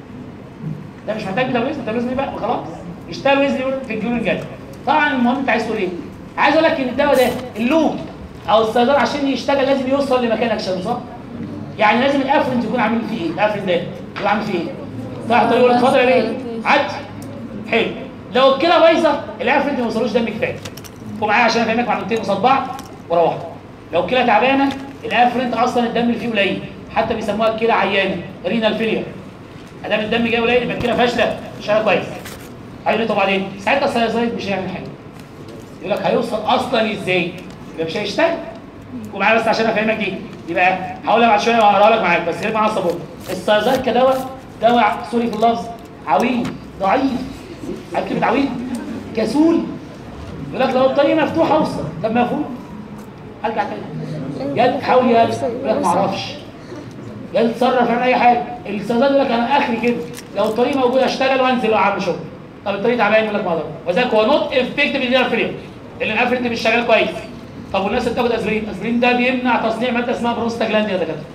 Speaker 1: ده مش محتاج ميتابوليزم، ميتابوليزم ايه بقى؟ خلاص. يشتغل وينزل في الجيون الجاي. طبعا المهم انت عايز تقول ايه؟ عايز اقول لك ان الدواء ده اللوب او الصيدله عشان يشتغل لازم يوصل لمكان اكشن صح؟ يعني لازم الافرنت يكون عامل فيه ايه؟ الافرنت ده يكون عامل فيه ايه؟ صح طيب يقول لك اتفضل يا بيه عدي. حلو. لو الكلى بايظه الافرنت ما يوصلوش دم كفايه. خد معايا عشان افهمك معلومتين قصاد بعض وروح. لو الكلى تعبانه الافرنت اصلا الدم اللي فيه قليل، حتى بيسموها الكلى عيانه رينال فيلير. ادام الدم جاي قليل يبقى الكلى فاشله مش شغاله كويس. هيقول لي طب بعدين ساعتها الثيازايد مش هيعمل حاجه. يقول لك هيوصل اصلا ازاي؟ يبقى مش هيشتغل. ومعايا بس عشان افهمك دي يبقى هقولها بعد شويه وهقراها لك معاك بس خليك معايا الصبور. الثيازايد كدواء دواء سوري في اللفظ عويل ضعيف. عارف كلمه عويل؟ كسول. يقول لك لو الطريق مفتوح اوصل، طب مفهوم؟ ارجع تاني. يا حاول يا يقول لك ما اعرفش. يا تتصرف اعمل اي حاجه. الثيازايد يقول لك انا اخري كده، لو الطريق موجود اشتغل وانزل واعمل شغل. طب الطريق تعبان يقول لك ما اقدرش. وذاك هو نوت افكتيف ان فيلير. اللي الافرنت مش شغال كويس. طب والناس اللي بتاخد اسبرين، الاسبرين ده بيمنع تصنيع ماده اسمها بروستاجلاندين يا دكاتره.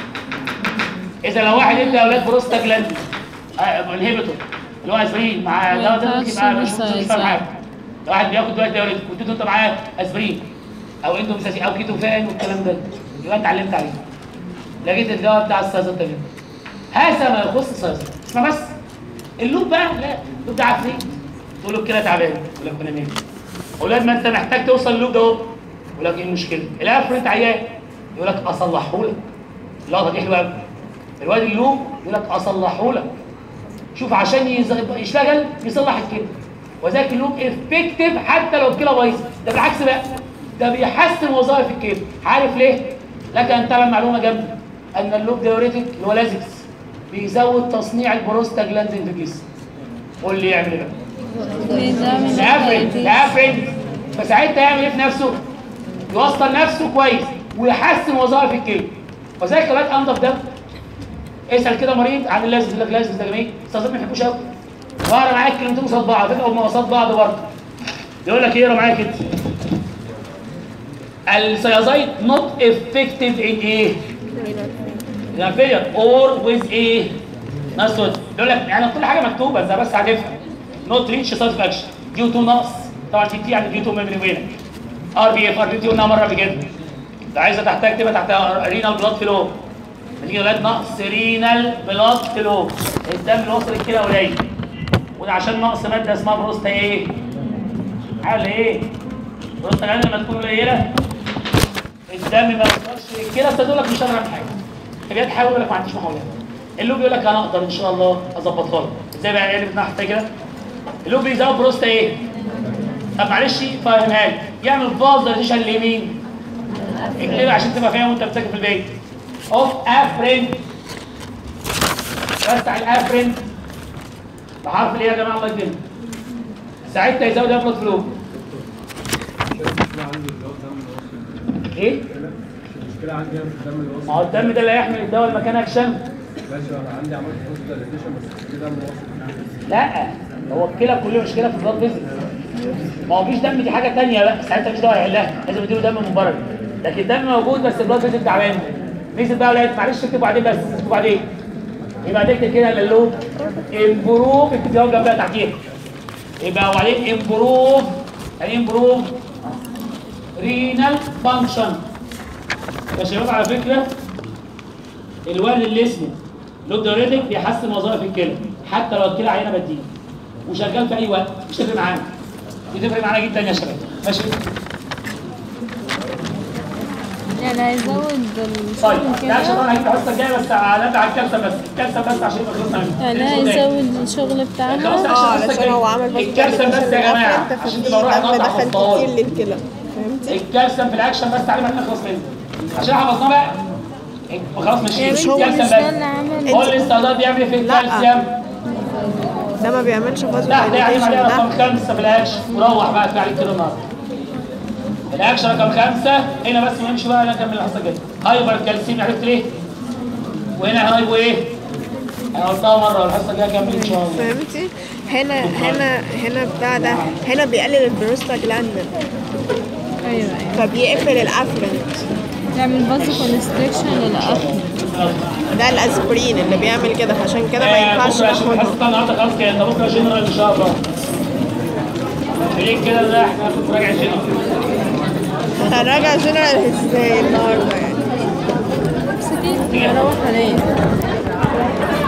Speaker 1: اذا لو واحد ادى اولاد بروستاجلاندين انهبيتور اللي هو اسبرين مع دواء ده ممكن يبقى مش مش فاهم حاجه. لو واحد بياخد دلوقتي دواء واديته انت معاه اسبرين او اندوميساسين او كيتوفان والكلام ده يبقى انت علمت عليه. لقيت الدواء بتاع الثيازايد ده هذا ما يخص الثيازايد. اسمع بس اللوب بقى لا اللوب ده عفريت. تقول له كده تعبان يقول لك انا مالي. اولاد ما انت محتاج توصل اللوب ده اهو. يقول لك ايه المشكله؟ الافرنت عيان يقول لك اصلحه لك. اللقطه دي حلوه قوي. الواد اللوب يقول لك اصلحه لك. شوف عشان يشتغل يصلح الكلى. وذاك اللوب افكتيف حتى لو الكلى بايظه. ده بالعكس بقى ده بيحسن وظائف الكلى. عارف ليه؟ لك ان تعلم معلومه جامده ان اللوب دايوريتك اللي هو لازكس بيزود تصنيع البروستاجلاندين في الجسم. قول لي يعمل ايه بقى؟ الافرنت الافرنت فساعتها يعمل ايه في نفسه؟ يوصل نفسه كويس ويحسن وظائف الكلى. وذلك كمان انضف دم. اسال كده مريض عن اللازم يقول لك لازم ده جميل الثيازايد ما بيحبوش قوي. واقرا معاك كلمتين قصاد بعض فكره هم قصاد بعض برضه. يقول لك ايه اقرا معايا كده. الثيازايد نوت افكتيف ان ايه؟ فيلير اور ويز ايه؟ ناقص. يقول لك يعني كل حاجه مكتوبه انت بس هتفهم. نوت ريتش ساتسفاكشن ديو تو نقص. طبعا دي تي يعني ديو تو ميموري وينك. ار بي اف ار بي تي قلناها مره قبل كده. ده عايزه تحتاج تبقى تحت رينال بلاد فلو. بتيجي ولاد نقص رينال بلاد فلو. الدم اللي وصل الكلى قليل. وده عشان نقص ماده اسمها بروستا ايه؟ حاجه ايه؟ بروستا يعني لما تكون قليله الدم ما يوصلش للكلى فتقول لك مش هقدر اعمل حاجه. فبيجي تحاول يقول لك ما عنديش محاولات. اللوب بيقول لك انا اقدر ان شاء الله اظبطها لك. ازاي بقى يعني بتنحت كده؟ اللوب بيزود بروستا ايه؟ طب معلش فاهمها لي. يعمل فاز دايليشن لمين؟ اكتبها عشان تبقى فاهم وانت بتذاكر في البيت. اوف افرين. بفتح الافرين بحرف الايه يا جماعه الله يكرمك. ساعتها يزود ابلط فلو. ايه؟
Speaker 4: المشكله عندي انا في الدم الوسط.
Speaker 1: ما هو الدم ده اللي هيحمل الدواء مكان اكشن.
Speaker 4: ماشي انا عندي عملت هوسبيتاليزيشن بس في دم وسط.
Speaker 1: لا هو الكلى كل مشكله في البلاد فيزل. ما هو فيش دم دي حاجه ثانيه بقى ساعتها مش دواء يحلها لازم يديله دم من بره. لكن الدم موجود بس البلاد فيزل تعبان. نزل بقى ولاد معلش اكتب بعدين بس اكتب بعدين. يبقى تكتب كده اللو امبروف اكتب جواب جنبها تحتيها. يبقى وبعدين امبروف يعني امبروف رينال فانكشن. يا شباب على فكره الواد اللي اسمه لوب دايوريتك بيحسن وظائف الكلى حتى لو الكلى عينه بديل وشغال في اي وقت مش تفرق معانا. بتفرق معانا جدا يا شباب ماشي.
Speaker 2: يعني هيزود
Speaker 1: طيب
Speaker 2: الشغل
Speaker 1: لا عشان
Speaker 2: كده.
Speaker 1: انا هجيب الحصه الجايه بس هنبدا على الكبسه بس الكبسه بس عشان يبقى خلصنا منها.
Speaker 2: يعني هيزود الشغل بتاعنا.
Speaker 1: خلاص
Speaker 3: اه علشان هو عمل
Speaker 1: الكبسه بس يا جماعه عشان تبقى روح
Speaker 3: دم
Speaker 1: نقطع
Speaker 3: دخل
Speaker 1: خطوات.
Speaker 3: كتير للكلى فهمتي؟
Speaker 1: الكالسيوم في الاكشن بس تعالى بقى نخلص منه عشان حفظناه بقى. خلاص ماشي
Speaker 3: مش هو
Speaker 1: الكالسيوم
Speaker 2: مش ده
Speaker 1: بس.
Speaker 2: اللي عمل
Speaker 1: قول لي الصيدلات بيعمل ايه في الكالسيوم؟
Speaker 3: ده ما بيعملش فازو
Speaker 1: لا ده يعني عليه
Speaker 3: دايليتيشن
Speaker 1: رقم
Speaker 3: ده.
Speaker 1: خمسه في الاكشن وروح بقى تلاقي عليك كده النهارده. الاكشن رقم خمسه هنا بس ونمشي بقى نكمل الحصه الجايه. هايبر كالسيم عرفت ليه؟ وهنا هايبو ايه؟ انا قلتها مره والحصه الجايه كمل ان شاء الله.
Speaker 3: فهمتي؟ هنا هنا هنا بتاع ده هنا بيقلل البروستاجلاندين
Speaker 2: ايوه ايوه
Speaker 3: فبيقفل الافرنت.
Speaker 2: يعمل بازو كونستريكشن للأكل.
Speaker 3: ده الاسبرين اللي بيعمل كده عشان كده ما ينفعش
Speaker 1: بكره عشان
Speaker 3: ناخده.
Speaker 1: الحصه النهارده خلاص كده انت بكره جنرال ان شاء الله. ليه كده ده احنا هناخد مراجعه جنرال.
Speaker 3: هنراجع جنرال ازاي النهارده يعني؟
Speaker 2: بس كده نروح عليه.